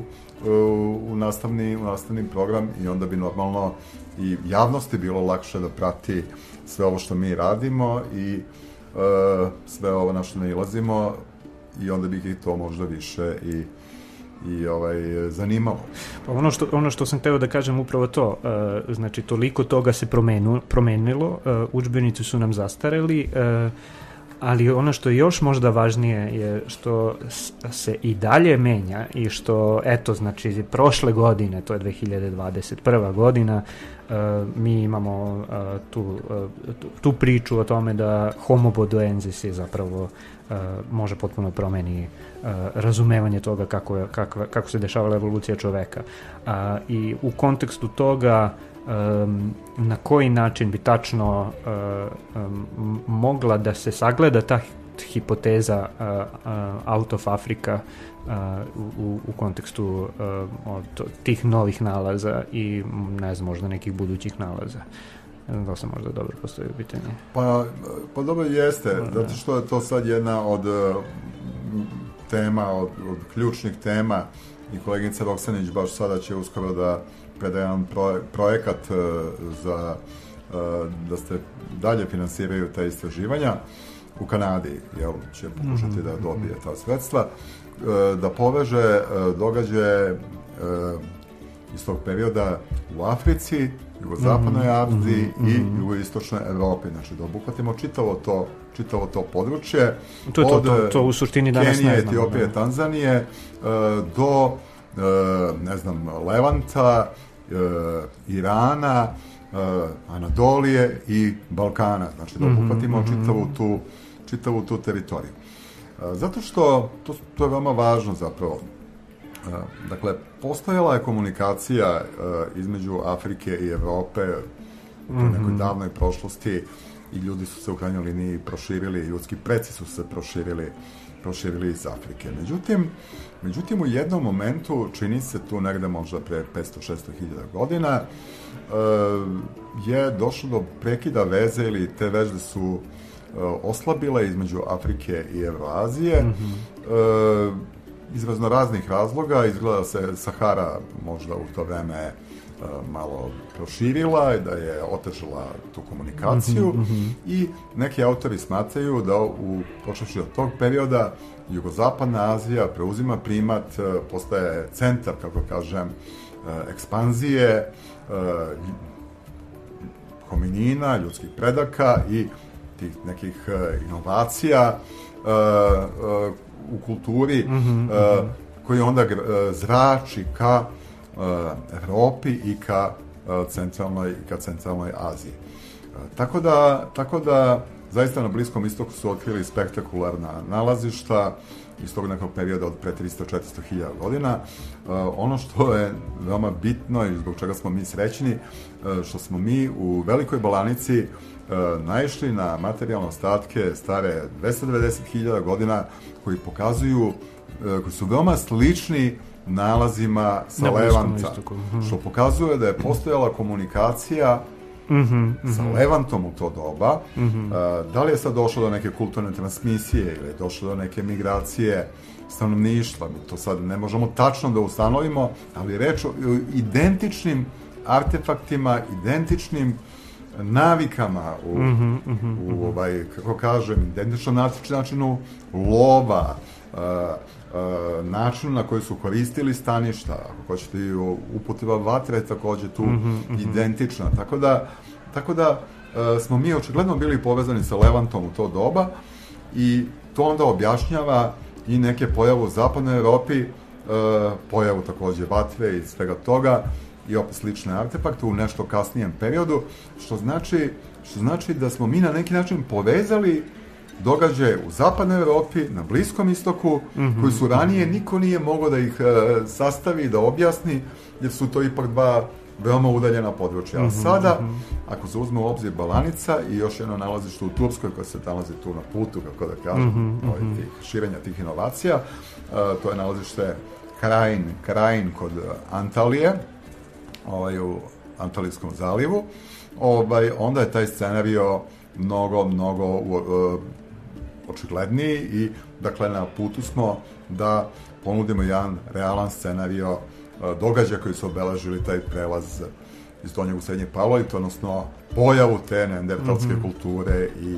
u nastavni, u nastavni program i onda bi normalno i javnosti bilo lakše da prati sve ovo što mi radimo i uh, sve ovo na što nailazimo i onda bi ih to možda više i i ovaj zanimalo. Pa ono što ono što sam hteo da kažem upravo to, uh, znači toliko toga se promenu, promenilo, uh, udžbenici su nam zastareli, uh, ali ono što je još možda važnije je što se i dalje menja i što, eto, znači, prošle godine, to je dve hiljade dvadeset prva godina, uh, mi imamo uh, tu, uh, tu priču o tome da Homo bodoensis je zapravo uh, može potpuno promeni uh, razumevanje toga kako, je, kako, kako se dešavala evolucija čoveka. Uh, I u kontekstu toga Um, na koji način bi tačno uh, um, mogla da se sagleda ta hipoteza uh, uh, out of Africa uh, u, u kontekstu uh, od tih novih nalaza i, ne znam, možda nekih budućih nalaza. Ne znam da sam možda dobro postavio pitanje. Pa, pa dobro jeste, zato što je to sad jedna od uh, tema, od, od ključnih tema i koleginica Roksanić baš sada će uskoro da preda jedan projekat za da se dalje finansiraju ta istraživanja u Kanadi, jel, će pokušati mm-hmm. da dobije ta sredstva, da poveže događaje iz tog perioda u Africi, jugozapadnoj Aziji mm-hmm. i jugoistočnoj Evropi, znači da obuhvatimo čitavo to, čitavo to područje to, to, od to, to u suštini danas Kenije, ne znam, Etiopije, da. Tanzanije do ne znam, Levanta, Irana, Anadolije i Balkana, znači da obuhvatimo mm-hmm. čitavu tu, čitavu tu teritoriju. Zato što, to, to je veoma važno zapravo, dakle, postojala je komunikacija između Afrike i Evrope u mm-hmm. nekoj davnoj prošlosti i ljudi su se u krajnjoj liniji proširili, ljudski preci su se proširili, proširili iz Afrike. Međutim, međutim, u jednom momentu, čini se tu negde možda pre petsto do šesto hiljada godina, je došlo do prekida veze ili te veze su oslabile između Afrike i Evroazije. Mm-hmm. Iz raznoraznih razloga, izgleda se Sahara možda u to vreme malo proširila i da je otežala tu komunikaciju mm-hmm. i neki autori smatraju da u počevši od tog perioda Jugozapadna Azija preuzima primat, postaje centar, kako kažem, ekspanzije hominina, ljudskih predaka i tih nekih inovacija u kulturi mm-hmm. koji onda zrači ka Evropi i ka centralnoj, ka centralnoj Aziji. Tako da, tako da zaista na Bliskom istoku su otkrili spektakularna nalazišta iz tog nekog perioda od pre tristo do četiristo hiljada godina. Ono što je veoma bitno i zbog čega smo mi srećni, što smo mi u Velikoj Balanici naišli na materijalne ostatke stare dvesta devedeset hiljada godina koji pokazuju, koji su veoma slični nalazima sa Levanta, mm-hmm. što pokazuje da je postojala komunikacija mm-hmm, mm-hmm. sa Levantom u to doba. Mm-hmm. Da li je sad došlo do neke kulturne transmisije ili je došlo do neke migracije stanovništva, mi to sad ne možemo tačno da ustanovimo, ali reč o identičnim artefaktima, identičnim navikama u, mm-hmm, mm-hmm. u ovaj, kako kažem, identičnom načinu lova, uh, uh, načinu na koji su koristili staništa, ako hoćete i upotreba vatre, takođe tu mm-hmm, identična. Tako da, tako da uh, smo mi očigledno bili povezani sa Levantom u to doba i to onda objašnjava i neke pojave u zapadnoj Evropi, uh, pojavu takođe vatre i svega toga, i opet slične artefakte u nešto kasnijem periodu, što znači, što znači da smo mi na neki način povezali događaje u zapadnoj Evropi, na Bliskom istoku, mm-hmm. koji su ranije niko nije mogao da ih uh, sastavi, da objasni, jer su to ipak dva veoma udaljena područja. Mm-hmm. A sada, ako se uzme u obzir Balanica i još jedno nalazište u Turskoj, koje se nalazi tu na putu, kako da kažem, mm-hmm. ovaj, tih, širenja tih inovacija, uh, to je nalazište Karain, Karain kod Antalije, ovaj, u Antalijskom zalivu, ovaj, onda je taj scenario mnogo, mnogo uh, očigledniji i, dakle, na putu smo da ponudimo jedan realan scenario uh, događaja koji su obeležili taj prelaz iz donjeg u srednji paleolit, odnosno pojavu te neandertalske mm-hmm. kulture i,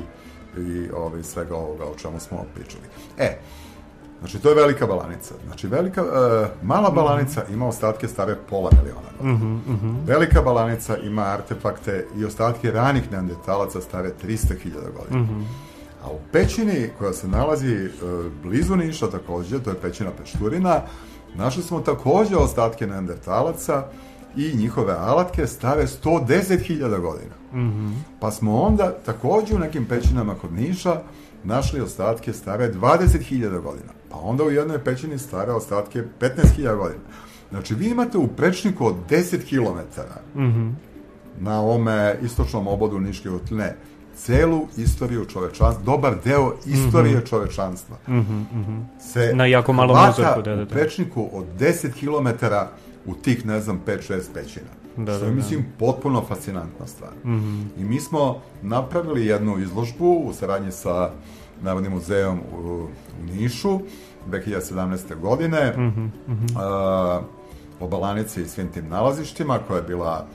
i ovaj, svega ovoga o čemu smo pričali. E, znači, to je Velika Balanica. Znači, velika, uh, mala Balanica mm-hmm. ima ostatke stare pola miliona godina. Mm-hmm, mm-hmm. Velika Balanica ima artefakte i ostatke ranih neandertalaca stare trista hiljada godina. Mm-hmm. A u pećini koja se nalazi uh, blizu Niša takođe, to je pećina Pešturina, našli smo takođe ostatke neandertalaca i njihove alatke stare sto deset hiljada godina. Mm-hmm. Pa smo onda takođe u nekim pećinama kod Niša našli ostatke stare dvadeset hiljada godina. Pa onda u jednoj pećini stare ostatke petnaest hiljada godina. Znači, vi imate u prečniku od deset kilometara mm-hmm. na ovome istočnom obodu Niške utline celu istoriju čovečanstva, dobar deo istorije mm-hmm. čovečanstva. Mm-hmm. Se na jako malom uzorku, da, da, da. u prečniku od deset kilometara u tih, ne znam, pet šest pećina. Da, što je, da, mislim, da. potpuno fascinantna stvar. Mm-hmm. I mi smo napravili jednu izložbu u saradnji sa Narodnim muzejom u, u Nišu dve hiljade sedamnaeste. godine mm-hmm. Mm-hmm. Uh, o Balanici i svim tim nalazištima, koja je bila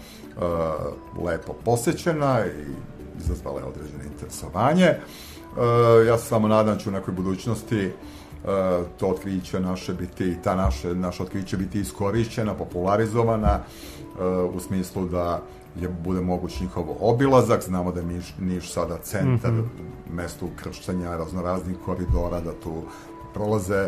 uh, lepo posećena i izazvala je određene interesovanje. Uh, ja se samo nadam da ću u nekoj budućnosti uh, to otkriće naše biti, ta naše, naše otkriće biti iskorišćena, popularizovana, uh, u smislu da je bude moguć njihov obilazak. Znamo da je Niš, Niš sada centar, mm-hmm. mesto ukrštanja raznoraznih koridora, da tu prolaze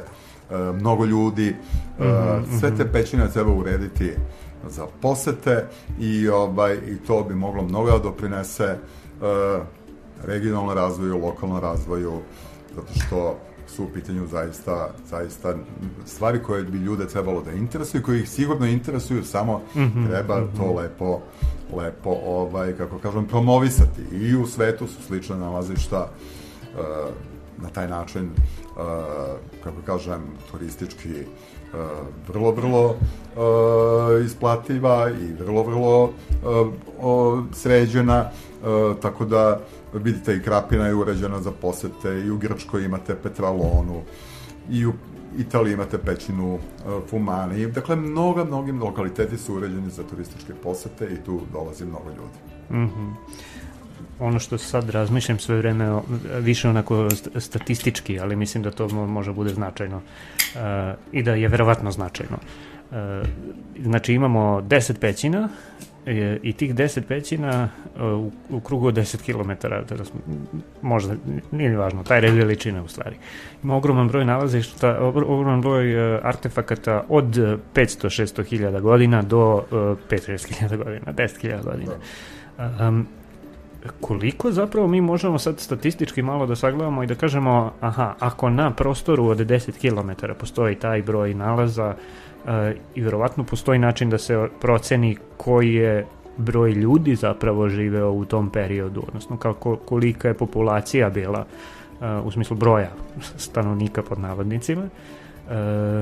mnogo ljudi. Mm-hmm, sve te pećine treba urediti za posete i, ovaj, i to bi moglo mnogo da doprinese regionalnom razvoju, lokalnom razvoju, zato što su u pitanju zaista, zaista stvari koje bi ljude trebalo da interesuju, koji ih sigurno interesuju, samo mm-hmm, treba mm-hmm. to lepo, lepo ovaj, kako kažem, promovisati. I u svetu su slične nalazišta uh, na taj način, uh, kako kažem, turistički uh, vrlo, vrlo uh, isplativa i vrlo, vrlo uh, uh, sređena, uh, tako da vidite, i Krapina je uređena za posete, i u Grčkoj imate Petralonu, i u Italiji imate pećinu uh, Fumani. Dakle, mnoga, mnogi lokaliteti su uređeni za turističke posete i tu dolazi mnogo ljudi. Mm-hmm. Ono što sad razmišljam sve vreme, više onako statistički, ali mislim da to može bude značajno uh, i da je verovatno značajno. Uh, znači, imamo deset pećina i tih deset pećina u, u krugu od deset kilometara, možda, nije ni važno, taj red veličine u stvari. Ima ogroman broj nalazišta, ogroman broj artefakata od petsto do šesto hiljada godina do pedeset hiljada godina, deset hiljada godina. Um, koliko zapravo mi možemo sad statistički malo da sagledamo i da kažemo, aha, ako na prostoru od deset kilometara postoji taj broj nalaza, Uh, i verovatno postoji način da se proceni koji je broj ljudi zapravo živeo u tom periodu, odnosno kako, kolika je populacija bila uh, u smislu broja stanovnika pod navodnicima, uh,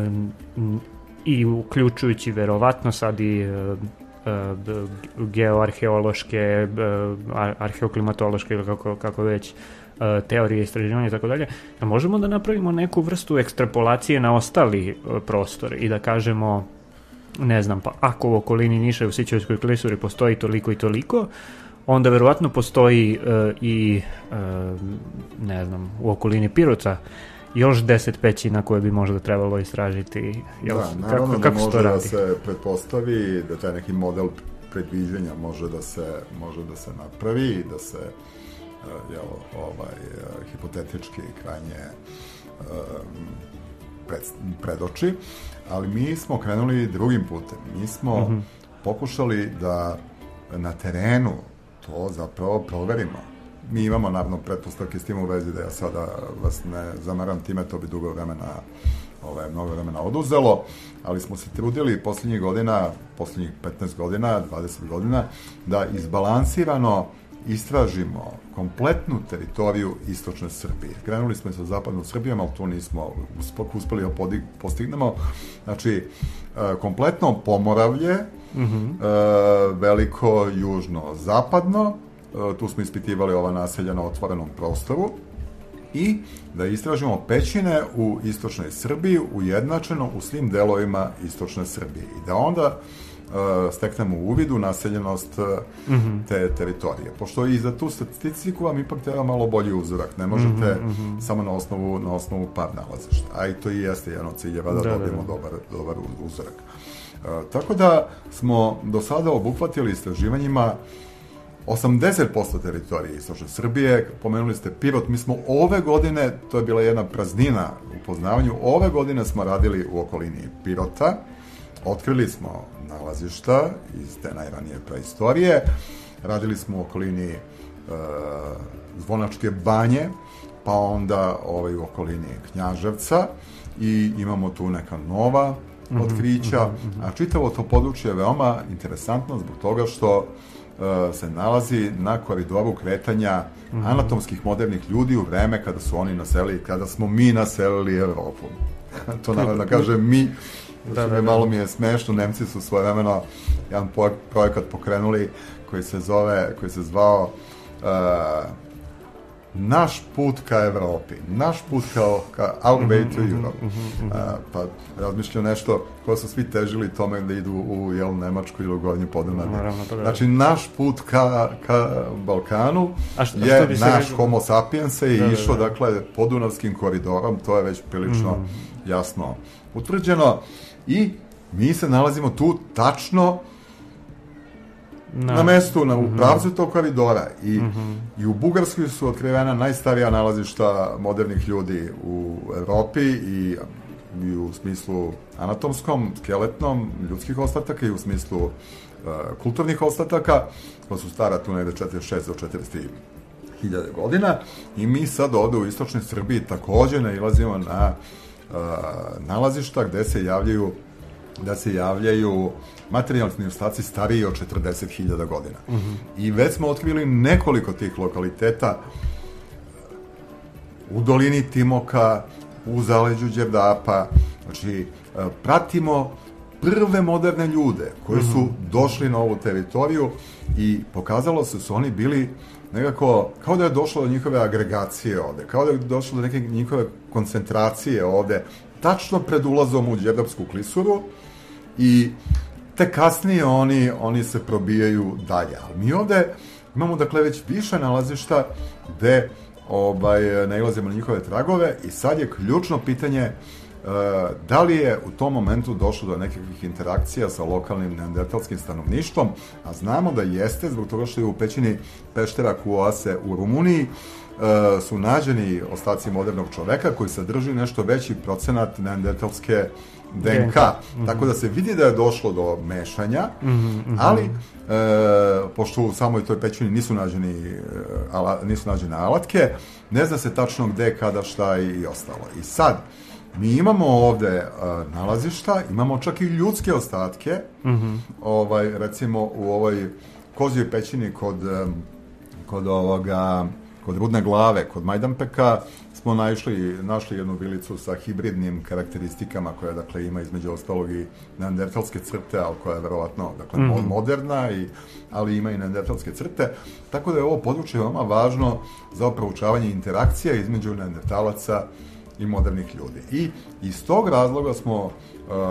i uključujući verovatno sad i uh, uh, geoarheološke, uh, arheoklimatološke ili kako, kako već teorije istraživanja i tako dalje, da možemo da napravimo neku vrstu ekstrapolacije na ostali prostor i da kažemo, ne znam, pa ako u okolini Niša i u Sićevskoj klisuri postoji toliko i toliko, onda verovatno postoji uh, i uh, ne znam, u okolini Pirota još deset pećina koje bi možda trebalo istražiti. Jel, da, naravno kako, kako da može to da se pretpostavi, da taj neki model predviđanja može da se, može da se napravi, da se Uh, jel, ovaj, uh, hipotetički krajnje uh, pred, predoči, ali mi smo krenuli drugim putem. Mi smo mm-hmm. pokušali da na terenu to zapravo proverimo. Mi imamo naravno pretpostavke s tim u vezi, da ja sada vas ne zamaram time, to bi dugo vremena, ovaj, mnogo vremena oduzelo, ali smo se trudili poslednjih godina, poslednjih petnaest godina, dvadeset godina, da izbalansirano istražimo kompletnu teritoriju istočne Srbije. Krenuli smo sa zapadnom Srbijom, ali tu nismo uspeli da postignemo. Znači, kompletno Pomoravlje, mm-hmm. veliko južno-zapadno, tu smo ispitivali ova naselja na otvorenom prostoru, i da istražimo pećine u istočnoj Srbiji ujednačeno u svim delovima istočne Srbije. I da onda Uh, steknemo uvid u naseljenost uh, mm-hmm. te teritorije. Pošto i za tu statistiku vam ipak treba malo bolji uzorak. Ne možete mm-hmm. samo na osnovu, na osnovu par nalazišta. A i to i jeste jedan od ciljeva da, da dobijemo da, da. dobar, dobar uzorak. Uh, tako da smo do sada obuhvatili istraživanjima osamdeset posto teritorije istočne Srbije. Pomenuli ste Pirot. Mi smo ove godine, to je bila jedna praznina u poznavanju, ove godine smo radili u okolini Pirota. Otkrili smo nalazišta iz te najranije praistorije, radili smo u okolini e, Zvonačke banje, pa onda ovaj, u okolini Knjaževca, i imamo tu neka nova otkrića, mm-hmm. a čitavo to područje je veoma interesantno zbog toga što e, se nalazi na koridoru kretanja mm-hmm. anatomskih modernih ljudi u vreme kada su oni naselili, kada smo mi naselili Evropu. To naravno kažem mi. Da, da, da. Malo mi je smešno, Nemci su svojevremeno jedan projekat pokrenuli koji se zove, koji se zvao uh, Naš put ka Evropi, naš put kao ka Our Way to Europe. Uh, pa razmišljam nešto, ko su svi težili tome da idu u jel, Nemačku ili u Gornji Podunavlje. Znači, naš put ka, ka Balkanu a što, je što naš režu? Homo sapiens je da, išao, da, da. dakle, podunavskim koridorom, to je već prilično mm. jasno utvrđeno. I mi se nalazimo tu tačno na, na mestu, na, u pravcu tog koridora. I, mm-hmm. I u Bugarskoj su otkrivena najstarija nalazišta modernih ljudi u Evropi i i u smislu anatomskom, skeletnom, ljudskih ostataka i u smislu uh, kulturnih ostataka, koja su stara tu negde četrdeset šest do četrdeset tri hiljade godina, i mi sad ovde u istočnoj Srbiji takođe nailazimo na uh, nalazišta gde se javljaju da se javljaju materijalni ostaci stariji od četrdeset hiljada godina. Uh -huh. I već smo otkrili nekoliko tih lokaliteta u dolini Timoka, u zaleđu Đerdapa. Znači, pratimo prve moderne ljude koji su došli na ovu teritoriju i pokazalo se su oni bili nekako, kao da je došlo do njihove agregacije ovde, kao da je došlo do neke njihove koncentracije ovde, tačno pred ulazom u Đerdapsku klisuru, i te kasnije oni, oni se probijaju dalje. Ali mi ovde imamo, dakle, već više nalazišta gde ovaj, nailazimo na njihove tragove, i sad je ključno pitanje uh, da li je u tom momentu došlo do nekakvih interakcija sa lokalnim neandertalskim stanovništvom, a znamo da jeste, zbog toga što je u pećini Peštera Kuoase u Rumuniji uh, su nađeni ostaci modernog čoveka koji sadrži nešto veći procenat neandertalske D N K. Mm -hmm. Tako da se vidi da je došlo do mešanja, mm -hmm. ali e, pošto u samoj toj pećini nisu nađeni ala, nisu nađene alatke, ne zna se tačno gde, kada, šta i, i ostalo. I sad, mi imamo ovde e, nalazišta, imamo čak i ljudske ostatke, mm -hmm. ovaj, recimo u ovoj kozijoj pećini kod, kod ovoga kod Rudne glave, kod Majdanpeka, smo naišli, našli jednu vilicu sa hibridnim karakteristikama koja, dakle, ima između ostalog i neandertalske crte, ali koja je verovatno, dakle, mm -hmm. moderna, i, ali ima i neandertalske crte. Tako da je ovo područje veoma važno za proučavanje interakcija između neandertalaca i modernih ljudi. I iz tog razloga smo uh,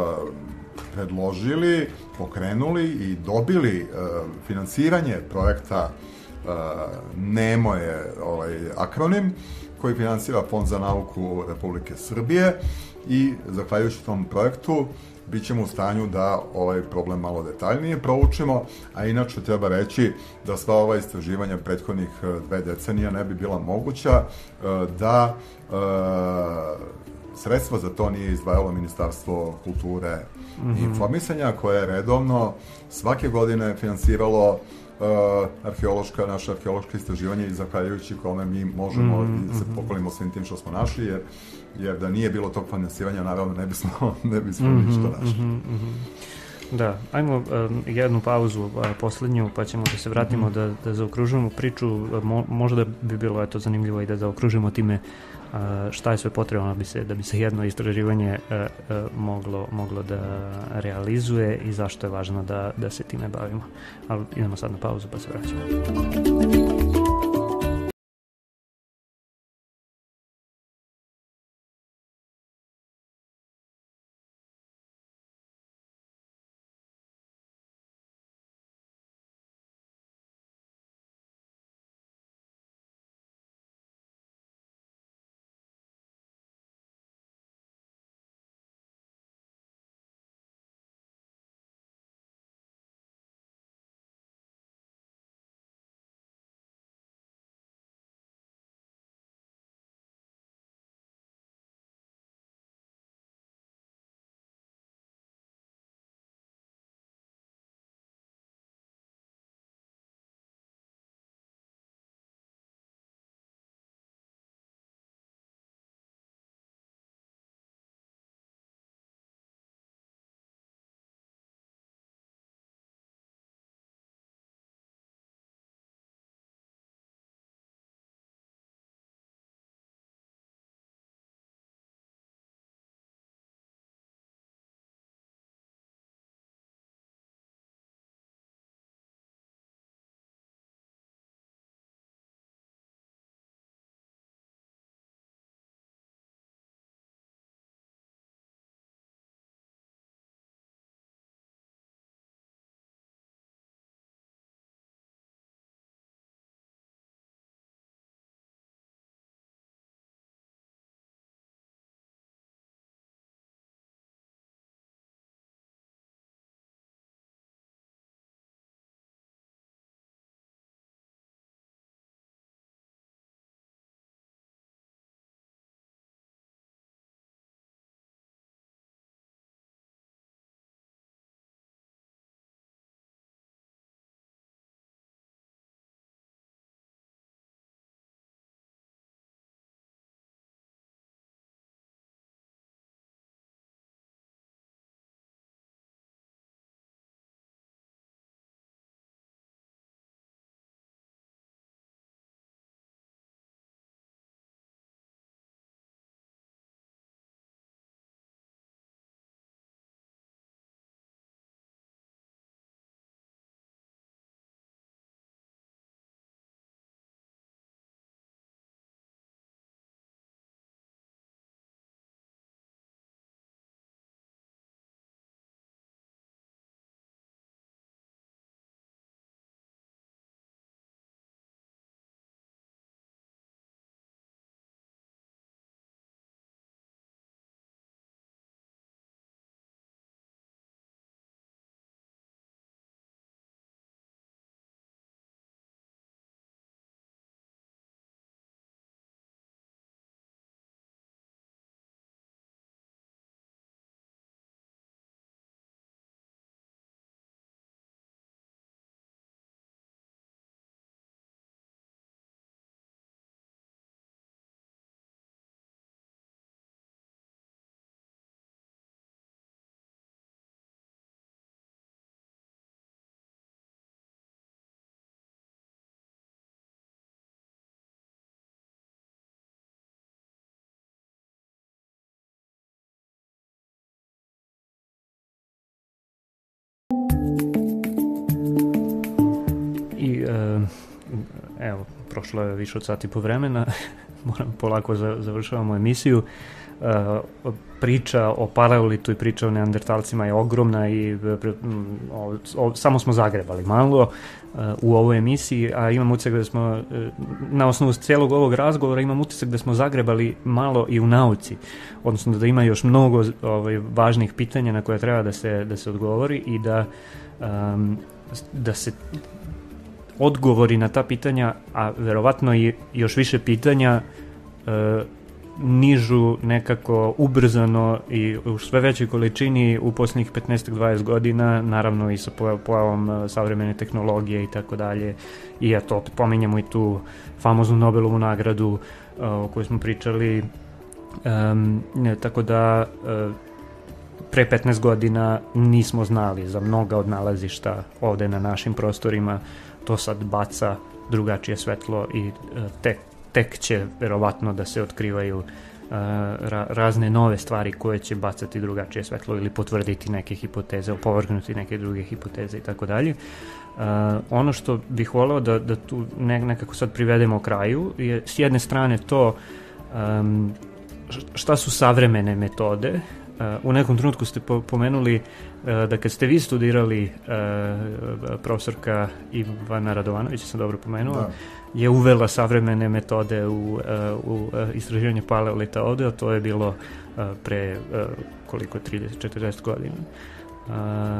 predložili, pokrenuli i dobili uh, finansiranje projekta Uh, NEMO je ovaj akronim koji finansira Fond za nauku Republike Srbije, i zahvaljujući tom projektu bit ćemo u stanju da ovaj problem malo detaljnije proučimo, a inače treba reći da sva ova istraživanja prethodnih dve decenija ne bi bila moguća uh, da uh, sredstva za to nije izdvajalo Ministarstvo kulture mm -hmm. i informisanja, koje je redovno svake godine finansiralo Uh, arheološka, naša arheološka istraživanja, i zahvaljujući kome mi možemo mm, i se mm, pokolimo svim tim što smo našli, jer, jer da nije bilo tog finansiranja, naravno ne bismo, ne bismo mm, ništa našli. Mm, mm, da, ajmo um, jednu pauzu, uh, poslednju, pa ćemo da se vratimo mm. da, da zaokružujemo priču. Mo, možda bi bilo eto zanimljivo i da zaokružimo time uh, šta je sve potrebno da bi se, da bi se jedno istraživanje uh, uh, moglo, moglo da realizuje i zašto je važno da, da se time bavimo. Ali idemo sad na pauzu pa se vraćamo. evo, prošlo je više od sati i po vremena, moram polako za, završavamo emisiju. Uh, priča o paleolitu i priča o neandertalcima je ogromna i o, o, samo smo zagrebali malo uh, u ovoj emisiji, a imam utisak da smo uh, na osnovu cijelog ovog razgovora imam utisak da smo zagrebali malo i u nauci, odnosno da ima još mnogo ovaj, važnih pitanja na koje treba da se, da se odgovori i da um, da se odgovori na ta pitanja, a verovatno i još više pitanja uh, nižu nekako ubrzano i u sve većoj količini u posljednjih petnaest do dvadeset godina, naravno i sa pojavom savremene tehnologije i tako dalje. I eto, opet pominjamo i tu famoznu Nobelovu nagradu uh, o kojoj smo pričali. Um, ne, tako da uh, pre petnaest godina nismo znali za mnoga od nalazišta ovde na našim prostorima. To sad baca drugačije svetlo i uh, tek tek će verovatno da se otkrivaju uh, ra- razne nove stvari koje će bacati drugačije svetlo ili potvrditi neke hipoteze, opovrgnuti neke druge hipoteze i tako dalje. Ono što bih voleo da, da tu ne, nekako sad privedemo kraju je s jedne strane to um, šta su savremene metode. Uh, u nekom trenutku ste po- pomenuli uh, da kad ste vi studirali uh, profesorka Ivana Radovanović, sam dobro pomenuo, da. je uvela savremene metode u, uh, u uh, istraživanje paleolita ovde, a to je bilo uh, pre uh, koliko trideset četrdeset godina. Uh,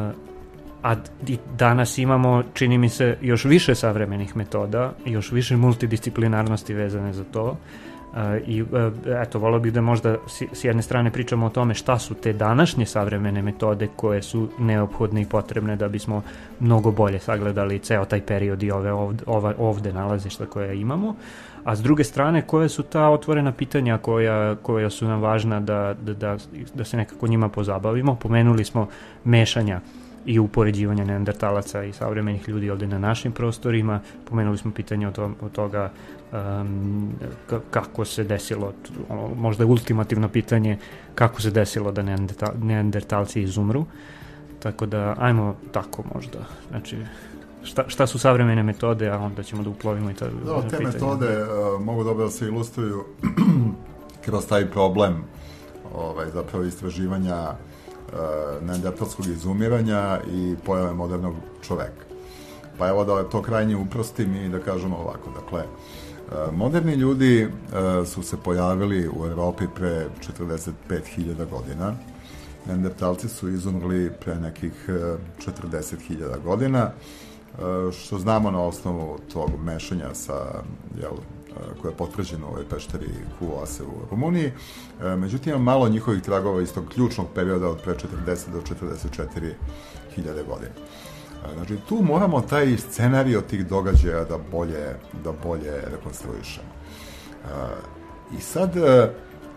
a i danas imamo, čini mi se, još više savremenih metoda, još više multidisciplinarnosti vezane za to. Uh, i uh, eto, volio bih da možda s, s jedne strane pričamo o tome šta su te današnje savremene metode koje su neophodne i potrebne da bismo mnogo bolje sagledali ceo taj period i ove ovde, ova, ovde nalazišta koje imamo, a s druge strane koje su ta otvorena pitanja koja, koja su nam važna da, da, da, da se nekako njima pozabavimo. Pomenuli smo mešanja i upoređivanja neandertalaca i savremenih ljudi ovde na našim prostorima. Pomenuli smo pitanje od, to, od toga um, k- kako se desilo, ono, možda je ultimativno pitanje kako se desilo da neandertal, neandertalci izumru. Tako da, ajmo tako možda. Znači, šta, šta su savremene metode, a onda ćemo da uplovimo i ta da, te pitanje. metode uh, mogu dobro da se ilustruju kroz taj problem ovaj, zapravo istraživanja Uh, neandertalskog izumiranja i pojave modernog čoveka. Pa evo da to krajnje uprostim i da kažemo ovako. Dakle, uh, moderni ljudi uh, su se pojavili u Evropi pre četrdeset pet hiljada godina. Neandertalci su izumrli pre nekih uh, četrdeset hiljada godina, uh, što znamo na osnovu tog mešanja sa, jel, koje je potvrđeno u ovoj pešteri Kuoase u Rumuniji. E, međutim, ima malo njihovih tragova iz tog ključnog perioda od pre četrdeset do četrdeset četiri hiljade godina. E, znači, tu moramo taj scenarij od tih događaja da bolje, da bolje rekonstruišemo. E, I sad, e,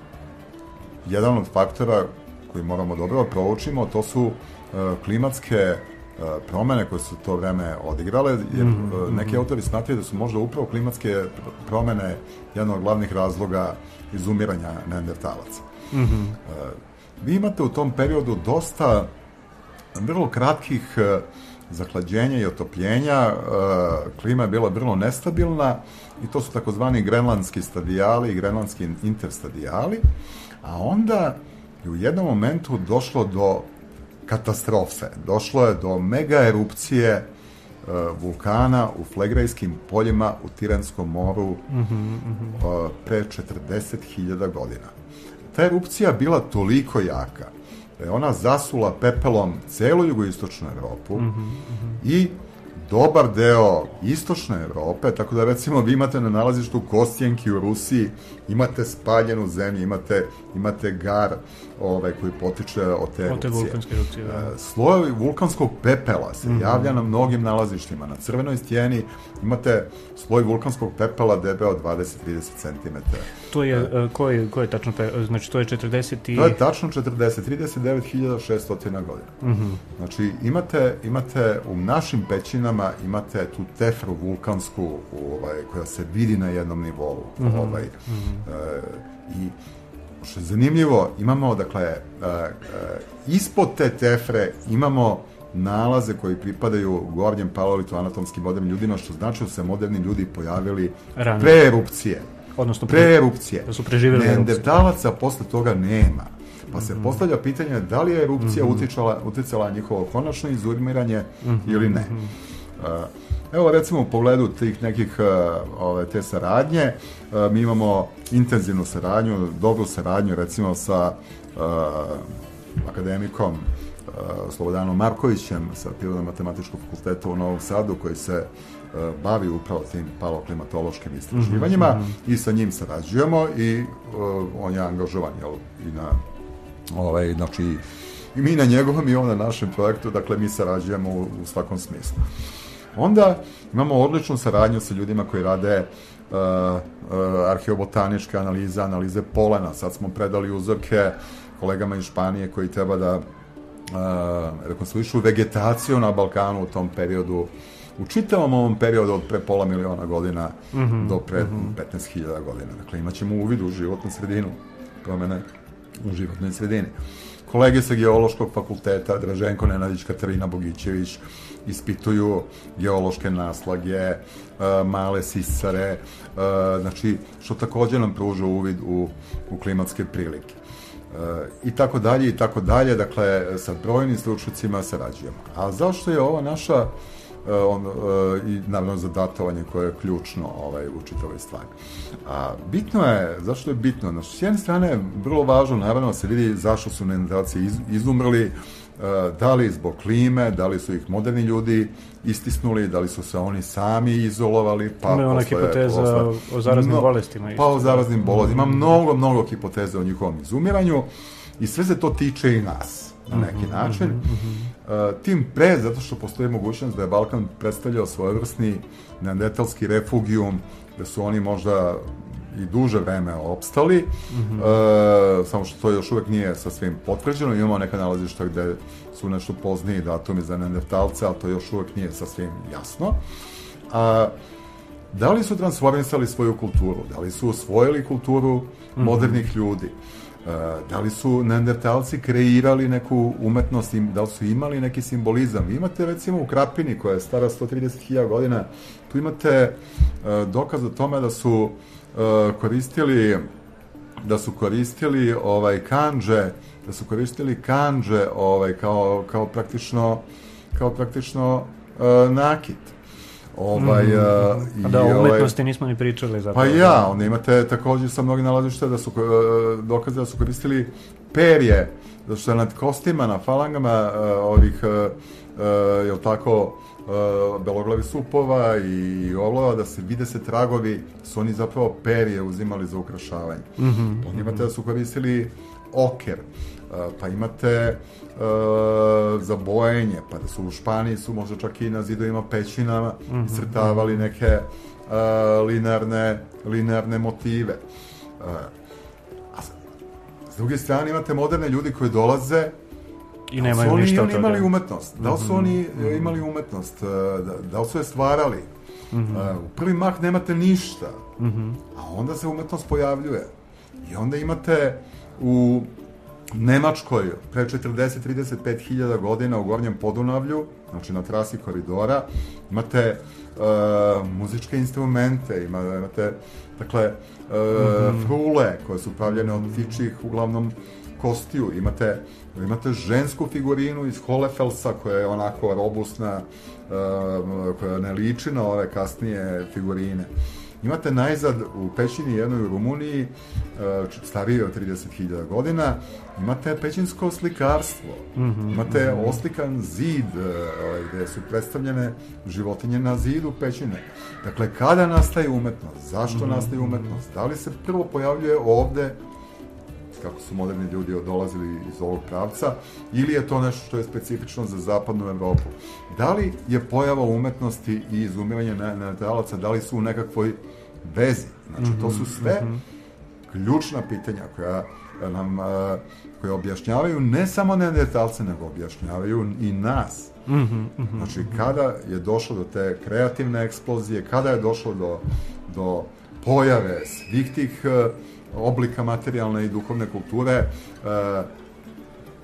jedan od faktora koji moramo dobro proučimo, to su e, klimatske promene koje su to vreme odigrale, jer mm-hmm. neki autori smatraju da su možda upravo klimatske promene jedan od glavnih razloga izumiranja neandertalaca. Mm-hmm. Vi imate u tom periodu dosta vrlo kratkih zahlađenja i otopljenja, klima je bila vrlo nestabilna i to su takozvani grenlandski stadijali i grenlandski interstadijali, a onda je u jednom momentu došlo do katastrofe. Došlo je do mega erupcije uh, vulkana u Flegrejskim poljima u Tiranskom moru mm-hmm, mm-hmm. Uh, pre četrdeset hiljada godina. Ta erupcija bila toliko jaka da je ona zasula pepelom celu jugoistočnu Evropu mm-hmm, mm-hmm. i dobar deo istočne Evrope, tako da recimo vi imate na nalazištu Kostjenki u Rusiji, imate spaljenu zemlju, imate, imate gar ovaj, koji potiče od te erupcije. erupcije da. Slojevi vulkanskog pepela se mm-hmm. javlja na mnogim nalazištima. Na crvenoj stijeni imate sloj vulkanskog pepela debeo dvadeset do trideset centimetara. To je, e, ko je, ko je tačno, pe, znači to je četrdeset i... To je tačno četrdeset, trideset devet hiljada šesto godina. Mm-hmm. Znači imate, imate u našim pećinama imate tu tefru vulkansku ovaj, koja se vidi na jednom nivou. Mm-hmm. Ovaj, mm-hmm. E, i što je zanimljivo, imamo, dakle, uh, uh, ispod te tefre imamo nalaze koji pripadaju gornjem paleolito-anatomskim modernim ljudima, što znači da se moderni ljudi pojavili Ranije. pre erupcije. Odnosno pre erupcije. Da su preživjeli erupcije. Neandertalaca posle toga nema. Pa se mm-hmm. postavlja pitanje da li je erupcija mm-hmm. uticala, uticala njihovo konačno izumiranje mm-hmm. ili ne. Uh, evo recimo u pogledu tih nekih uh, ove, te saradnje, uh, mi imamo intenzivnu saradnju, dobru saradnju recimo sa uh, akademikom uh, Slobodanom Markovićem sa Prirodno-matematičkog fakulteta u Novom Sadu, koji se uh, bavi upravo tim paloklimatološkim istraživanjima mm-hmm. i sa njim sarađujemo i uh, on je angažovan jel, i na ovaj, znači i mi na njegovom i on na našem projektu, dakle mi sarađujemo u, u svakom smislu. Onda imamo odličnu saradnju sa ljudima koji rade uh, uh, arheobotaničke analize, analize polena. Sad smo predali uzorke kolegama iz Španije koji treba da uh, rekonstruišu vegetaciju na Balkanu u tom periodu, u čitavom ovom periodu od pre pola miliona godina mm-hmm. do pre mm-hmm. petnaest hiljada godina. Dakle, imat ćemo uvid u životnu sredinu, promene u životnoj sredini. Kolege sa Geološkog fakulteta, Draženko Nenadić, Katarina Bogićević, ispituju geološke naslage, uh, male sisare, uh, znači, što takođe nam pruža uvid u, u klimatske prilike. Uh, I tako dalje, i tako dalje, dakle, sa brojnim stručnjacima sarađujemo. A zašto je ova naša Uh, on, uh, i naravno za datovanje koje je ključno ovaj, u čitavoj stvari. A, bitno je, zašto je bitno? Znači, s jedne strane, vrlo važno, naravno, se vidi zašto su neandertalci iz, izumrli, uh, da li zbog klime, da li su ih moderni ljudi istisnuli, da li su se oni sami izolovali, pa ima ona hipoteza posle, o zaraznim no, bolestima. Pa o zaraznim bolestima. Ima mnogo, mnogo hipoteza o njihovom izumiranju i sve se to tiče i nas na neki mm-hmm, način. Mm-hmm. Uh, tim pre, zato što postoji mogućnost da je Balkan predstavljao svojevrsni neandertalski refugijum, da su oni možda i duže vreme opstali, mm-hmm. uh, samo što to još uvek nije sa svim potvrđeno. Imamo neka nalazišta gde su nešto pozniji datumi za neandertalce, ali to još uvek nije sa svim jasno. A uh, da li su transformisali svoju kulturu? Da li su osvojili kulturu mm-hmm. modernih ljudi? Uh, da li su neandertalci kreirali neku umetnost, da li su imali neki simbolizam? Vi imate recimo u Krapini, koja je stara sto trideset hiljada godina, tu imate uh, dokaz o tome da su uh, koristili da su koristili ovaj kandže, da su koristili kandže ovaj kao kao praktično kao praktično uh, nakit. Ovaj, mm, uh, a da, o umetnosti ovaj, nismo ni pričali zapravo. Pa ja, onda imate takođe sa mnogim nalazišta da su uh, dokaze da su koristili perje, da su nad kostima, na falangama uh, ovih, uh, uh, jel tako, uh, beloglavi supova i oblova, da se vide se tragovi, su oni zapravo perje uzimali za ukrašavanje. Mm-hmm, onda imate mm-hmm. da su koristili oker, uh, pa imate uh, za bojenje, pa da su u Španiji su možda čak i na zidovima pećinama mm-hmm. iscrtavali neke uh, linearne, linearne motive. Uh, a s druge strane imate moderne ljudi koji dolaze i nemaju ništa od toga. Da li su oni imali umetnost? Da li su oni mm-hmm. imali umetnost? Da, da li su je stvarali? Mm-hmm. Uh, u prvi mah nemate ništa, mm-hmm. a onda se umetnost pojavljuje. I onda imate u Nemačkoj pre četrdeset do trideset pet hiljada godina u Gornjem Podunavlju, znači na trasi koridora, imate uh, muzičke instrumente, imate dakle, uh, mm-hmm. frule koje su pravljene od ptičjih, uglavnom kostiju, imate, imate žensku figurinu iz Holefelsa koja je onako robustna, uh, koja ne liči na ove kasnije figurine. Imate najzad u pećini jednoj u Rumuniji, starije od trideset hiljada godina, imate pećinsko slikarstvo, mm-hmm, imate mm-hmm. oslikan zid gde su predstavljene životinje na zidu pećine. Dakle, kada nastaje umetnost? Zašto mm-hmm. nastaje umetnost? Da li se prvo pojavljuje ovde, kako su moderni ljudi dolazili iz ovog pravca, ili je to nešto što je specifično za zapadnu Evropu? Da li je pojava umetnosti i izumiranje neandertalaca, da li su u nekakvoj vezi? Znači, to su sve ključna pitanja koja nam, koja objašnjavaju ne samo neandertalce, nego objašnjavaju i nas. Znači, kada je došlo do te kreativne eksplozije, kada je došlo do, do pojave svih tih oblika materijalne i duhovne kulture,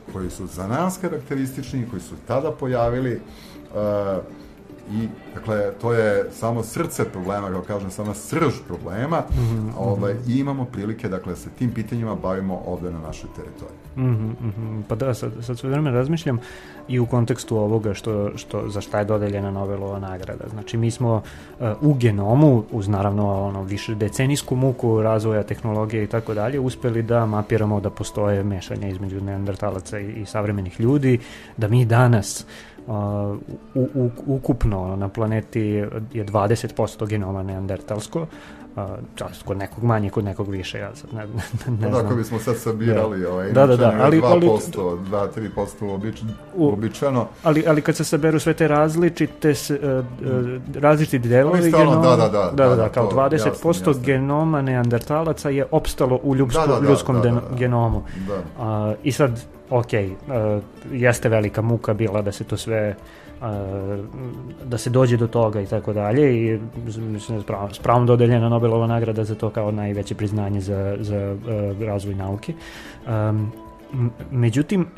koji su za nas karakteristični, koji su tada pojavili uh, i, dakle, to je samo srce problema, kao kažem, samo srž problema, mm-hmm. ovaj, i imamo prilike, dakle, se tim pitanjima bavimo ovde na našoj teritoriji. Mm-hmm. Pa da, sad, sad sve vreme razmišljam i u kontekstu ovoga što, što, za šta je dodeljena Nobelova nagrada. Znači, mi smo uh, u genomu, uz naravno ono, više decenijsku muku razvoja tehnologije i tako dalje, uspeli da mapiramo da postoje mešanja između neandertalaca i, i savremenih ljudi, da mi danas Uh, u, u, ukupno na planeti je dvadeset posto genoma neandertalsko, uh, kod nekog manje, kod nekog više, ja sad ne, ne, ne znam. Ako bismo sad sabirali, da. Ovaj, da, da, da, ali, dva posto, dva do tri posto uobič, uobičajeno. Ali, ali kad se saberu sve te različite, uh, uh, različiti delovi genoma, da, da, da, da, da, da, kao dvadeset posto jasno, jasno. genoma neandertalaca je opstalo u ljubsku, da, da, da, ljudskom da, da, da, genomu. Da. Uh, I sad, ok, uh, jeste velika muka bila da se to sve, uh, da se dođe do toga i tako dalje i mislim, s pravom dodeljena Nobelova nagrada za to kao najveće priznanje za, za uh, razvoj nauke. Um, međutim,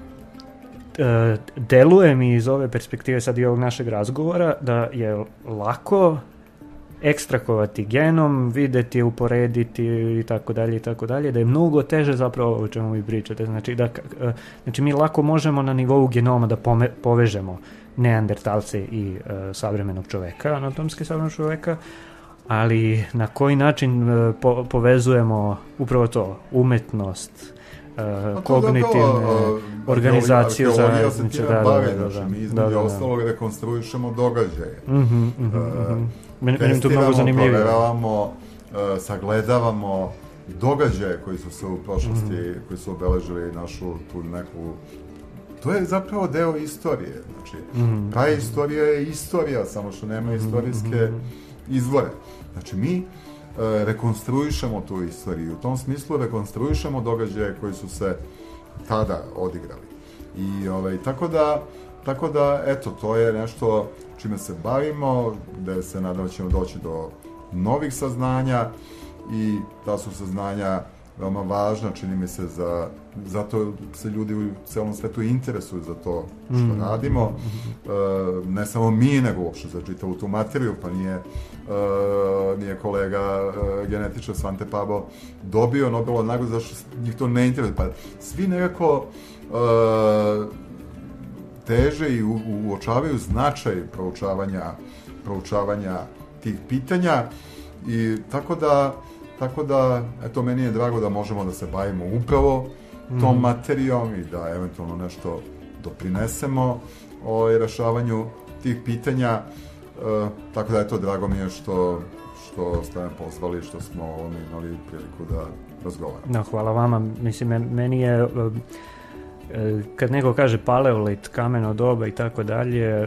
uh, deluje mi iz ove perspektive sad i ovog našeg razgovora da je lako ekstrahovati genom, videti, uporediti i tako dalje i tako dalje, da je mnogo teže zapravo o čemu vi pričate. Znači, da, znači mi lako možemo na nivou genoma da pome, povežemo neandertalce i uh, savremenog čoveka, anatomski savremenog čoveka, ali na koji način uh, po, povezujemo upravo to, umetnost, Uh, kognitivne uh, organizaciju zajednice, da, da, da, da, mi između da, da, ostalog rekonstruišemo događaje, mm-hmm, mm-hmm. Uh, testiramo, proveravamo, uh, sagledavamo događaje koji su se u prošlosti, mm-hmm. koji su obeležili našu tu neku, to je zapravo deo istorije, znači mm-hmm. ta istorija je istorija, samo što nema istorijske mm-hmm. izvore, znači mi rekonstruišemo tu istoriju. U tom smislu rekonstruišemo događaje koji su se tada odigrali. I ovaj, tako da, tako da, eto, to je nešto čime se bavimo, gde se nadam ćemo doći do novih saznanja i ta su saznanja veoma važna, čini mi se, za, zato se ljudi u celom svetu interesuju za to što mm. radimo. E, ne samo mi, nego uopšte za čitavu tu materiju, pa nije, e, nije kolega e, genetičar Svante Pabo dobio Nobelovu nagradu zašto njih to ne interesuje. Pa svi nekako e, teže i u, uočavaju značaj proučavanja, proučavanja tih pitanja i tako da Tako da, eto, meni je drago da možemo da se bavimo upravo tom mm. materijom i da eventualno nešto doprinesemo o rešavanju tih pitanja. E, tako da, eto, drago mi je što, što ste me pozvali, što smo ovome imali priliku da razgovaramo. No, hvala vama. Mislim, meni je, kad neko kaže paleolit, kameno doba i tako dalje,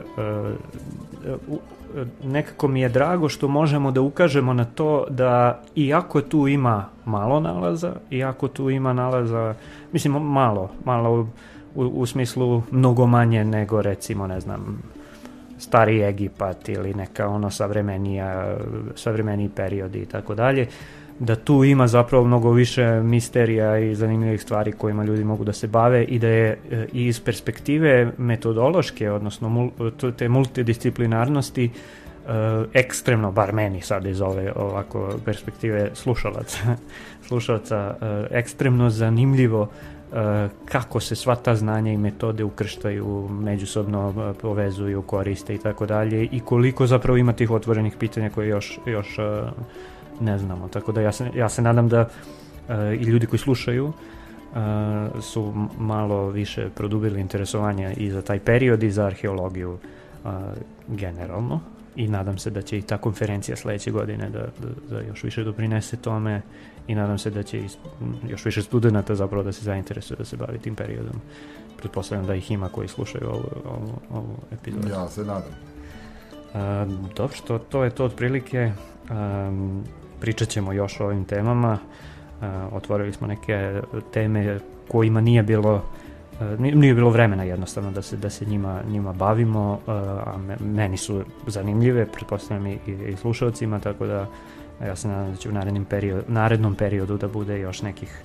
nekako mi je drago što možemo da ukažemo na to da iako tu ima malo nalaza, iako tu ima nalaza, mislim malo, malo u, u smislu mnogo manje nego recimo, ne znam, stari Egipat ili neka ono savremenija, savremeniji periodi i tako dalje, da tu ima zapravo mnogo više misterija i zanimljivih stvari kojima ljudi mogu da se bave i da je i iz perspektive metodološke, odnosno te multidisciplinarnosti, ekstremno, bar meni sad iz ove ovako perspektive slušalaca, slušalaca ekstremno zanimljivo kako se sva ta znanja i metode ukrštaju, međusobno povezuju, koriste i tako dalje i koliko zapravo ima tih otvorenih pitanja koje još, još ne znamo, tako da ja se, ja se nadam da uh, i ljudi koji slušaju uh, su malo više produbili interesovanje i za taj period i za arheologiju uh, generalno i nadam se da će i ta konferencija sledeće godine da, da, da još više doprinese tome i nadam se da će još više studenta zapravo da se zainteresuje da se bavi tim periodom. Pretpostavljam da ih ima koji slušaju ovu, ovu, ovu epizodu. Ja se nadam. Uh, dobro, što to je to otprilike. Um, pričat ćemo još o ovim temama. Uh, otvorili smo neke teme kojima nije bilo uh, nije bilo vremena jednostavno da se, da se njima, njima bavimo, uh, a me, meni su zanimljive, pretpostavljam i, i slušalcima, tako da ja se nadam da će u narednim period, narednom periodu da bude još nekih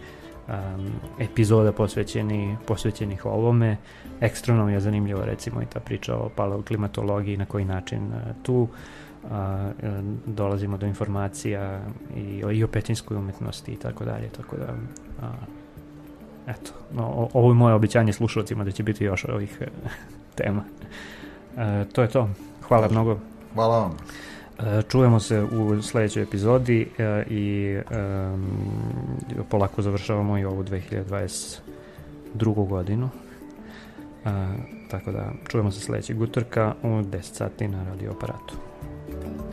um, epizoda posvećeni, posvećenih ovome. Ekstremno je zanimljivo recimo i ta priča o paleoklimatologiji, na koji način uh, tu uh, dolazimo do informacija i o, i o pećinskoj umetnosti i tako dalje, tako da uh, eto, no, ovo je moje obećanje slušalcima da će biti još ovih tema. Uh, to je to. Hvala mnogo. Hvala vam. Čujemo se u sljedećoj epizodi i um, polako završavamo i ovu dve hiljade dvadeset drugu godinu. Uh, tako da čujemo se sljedećeg utorka u deset sati na Radio Aparatu.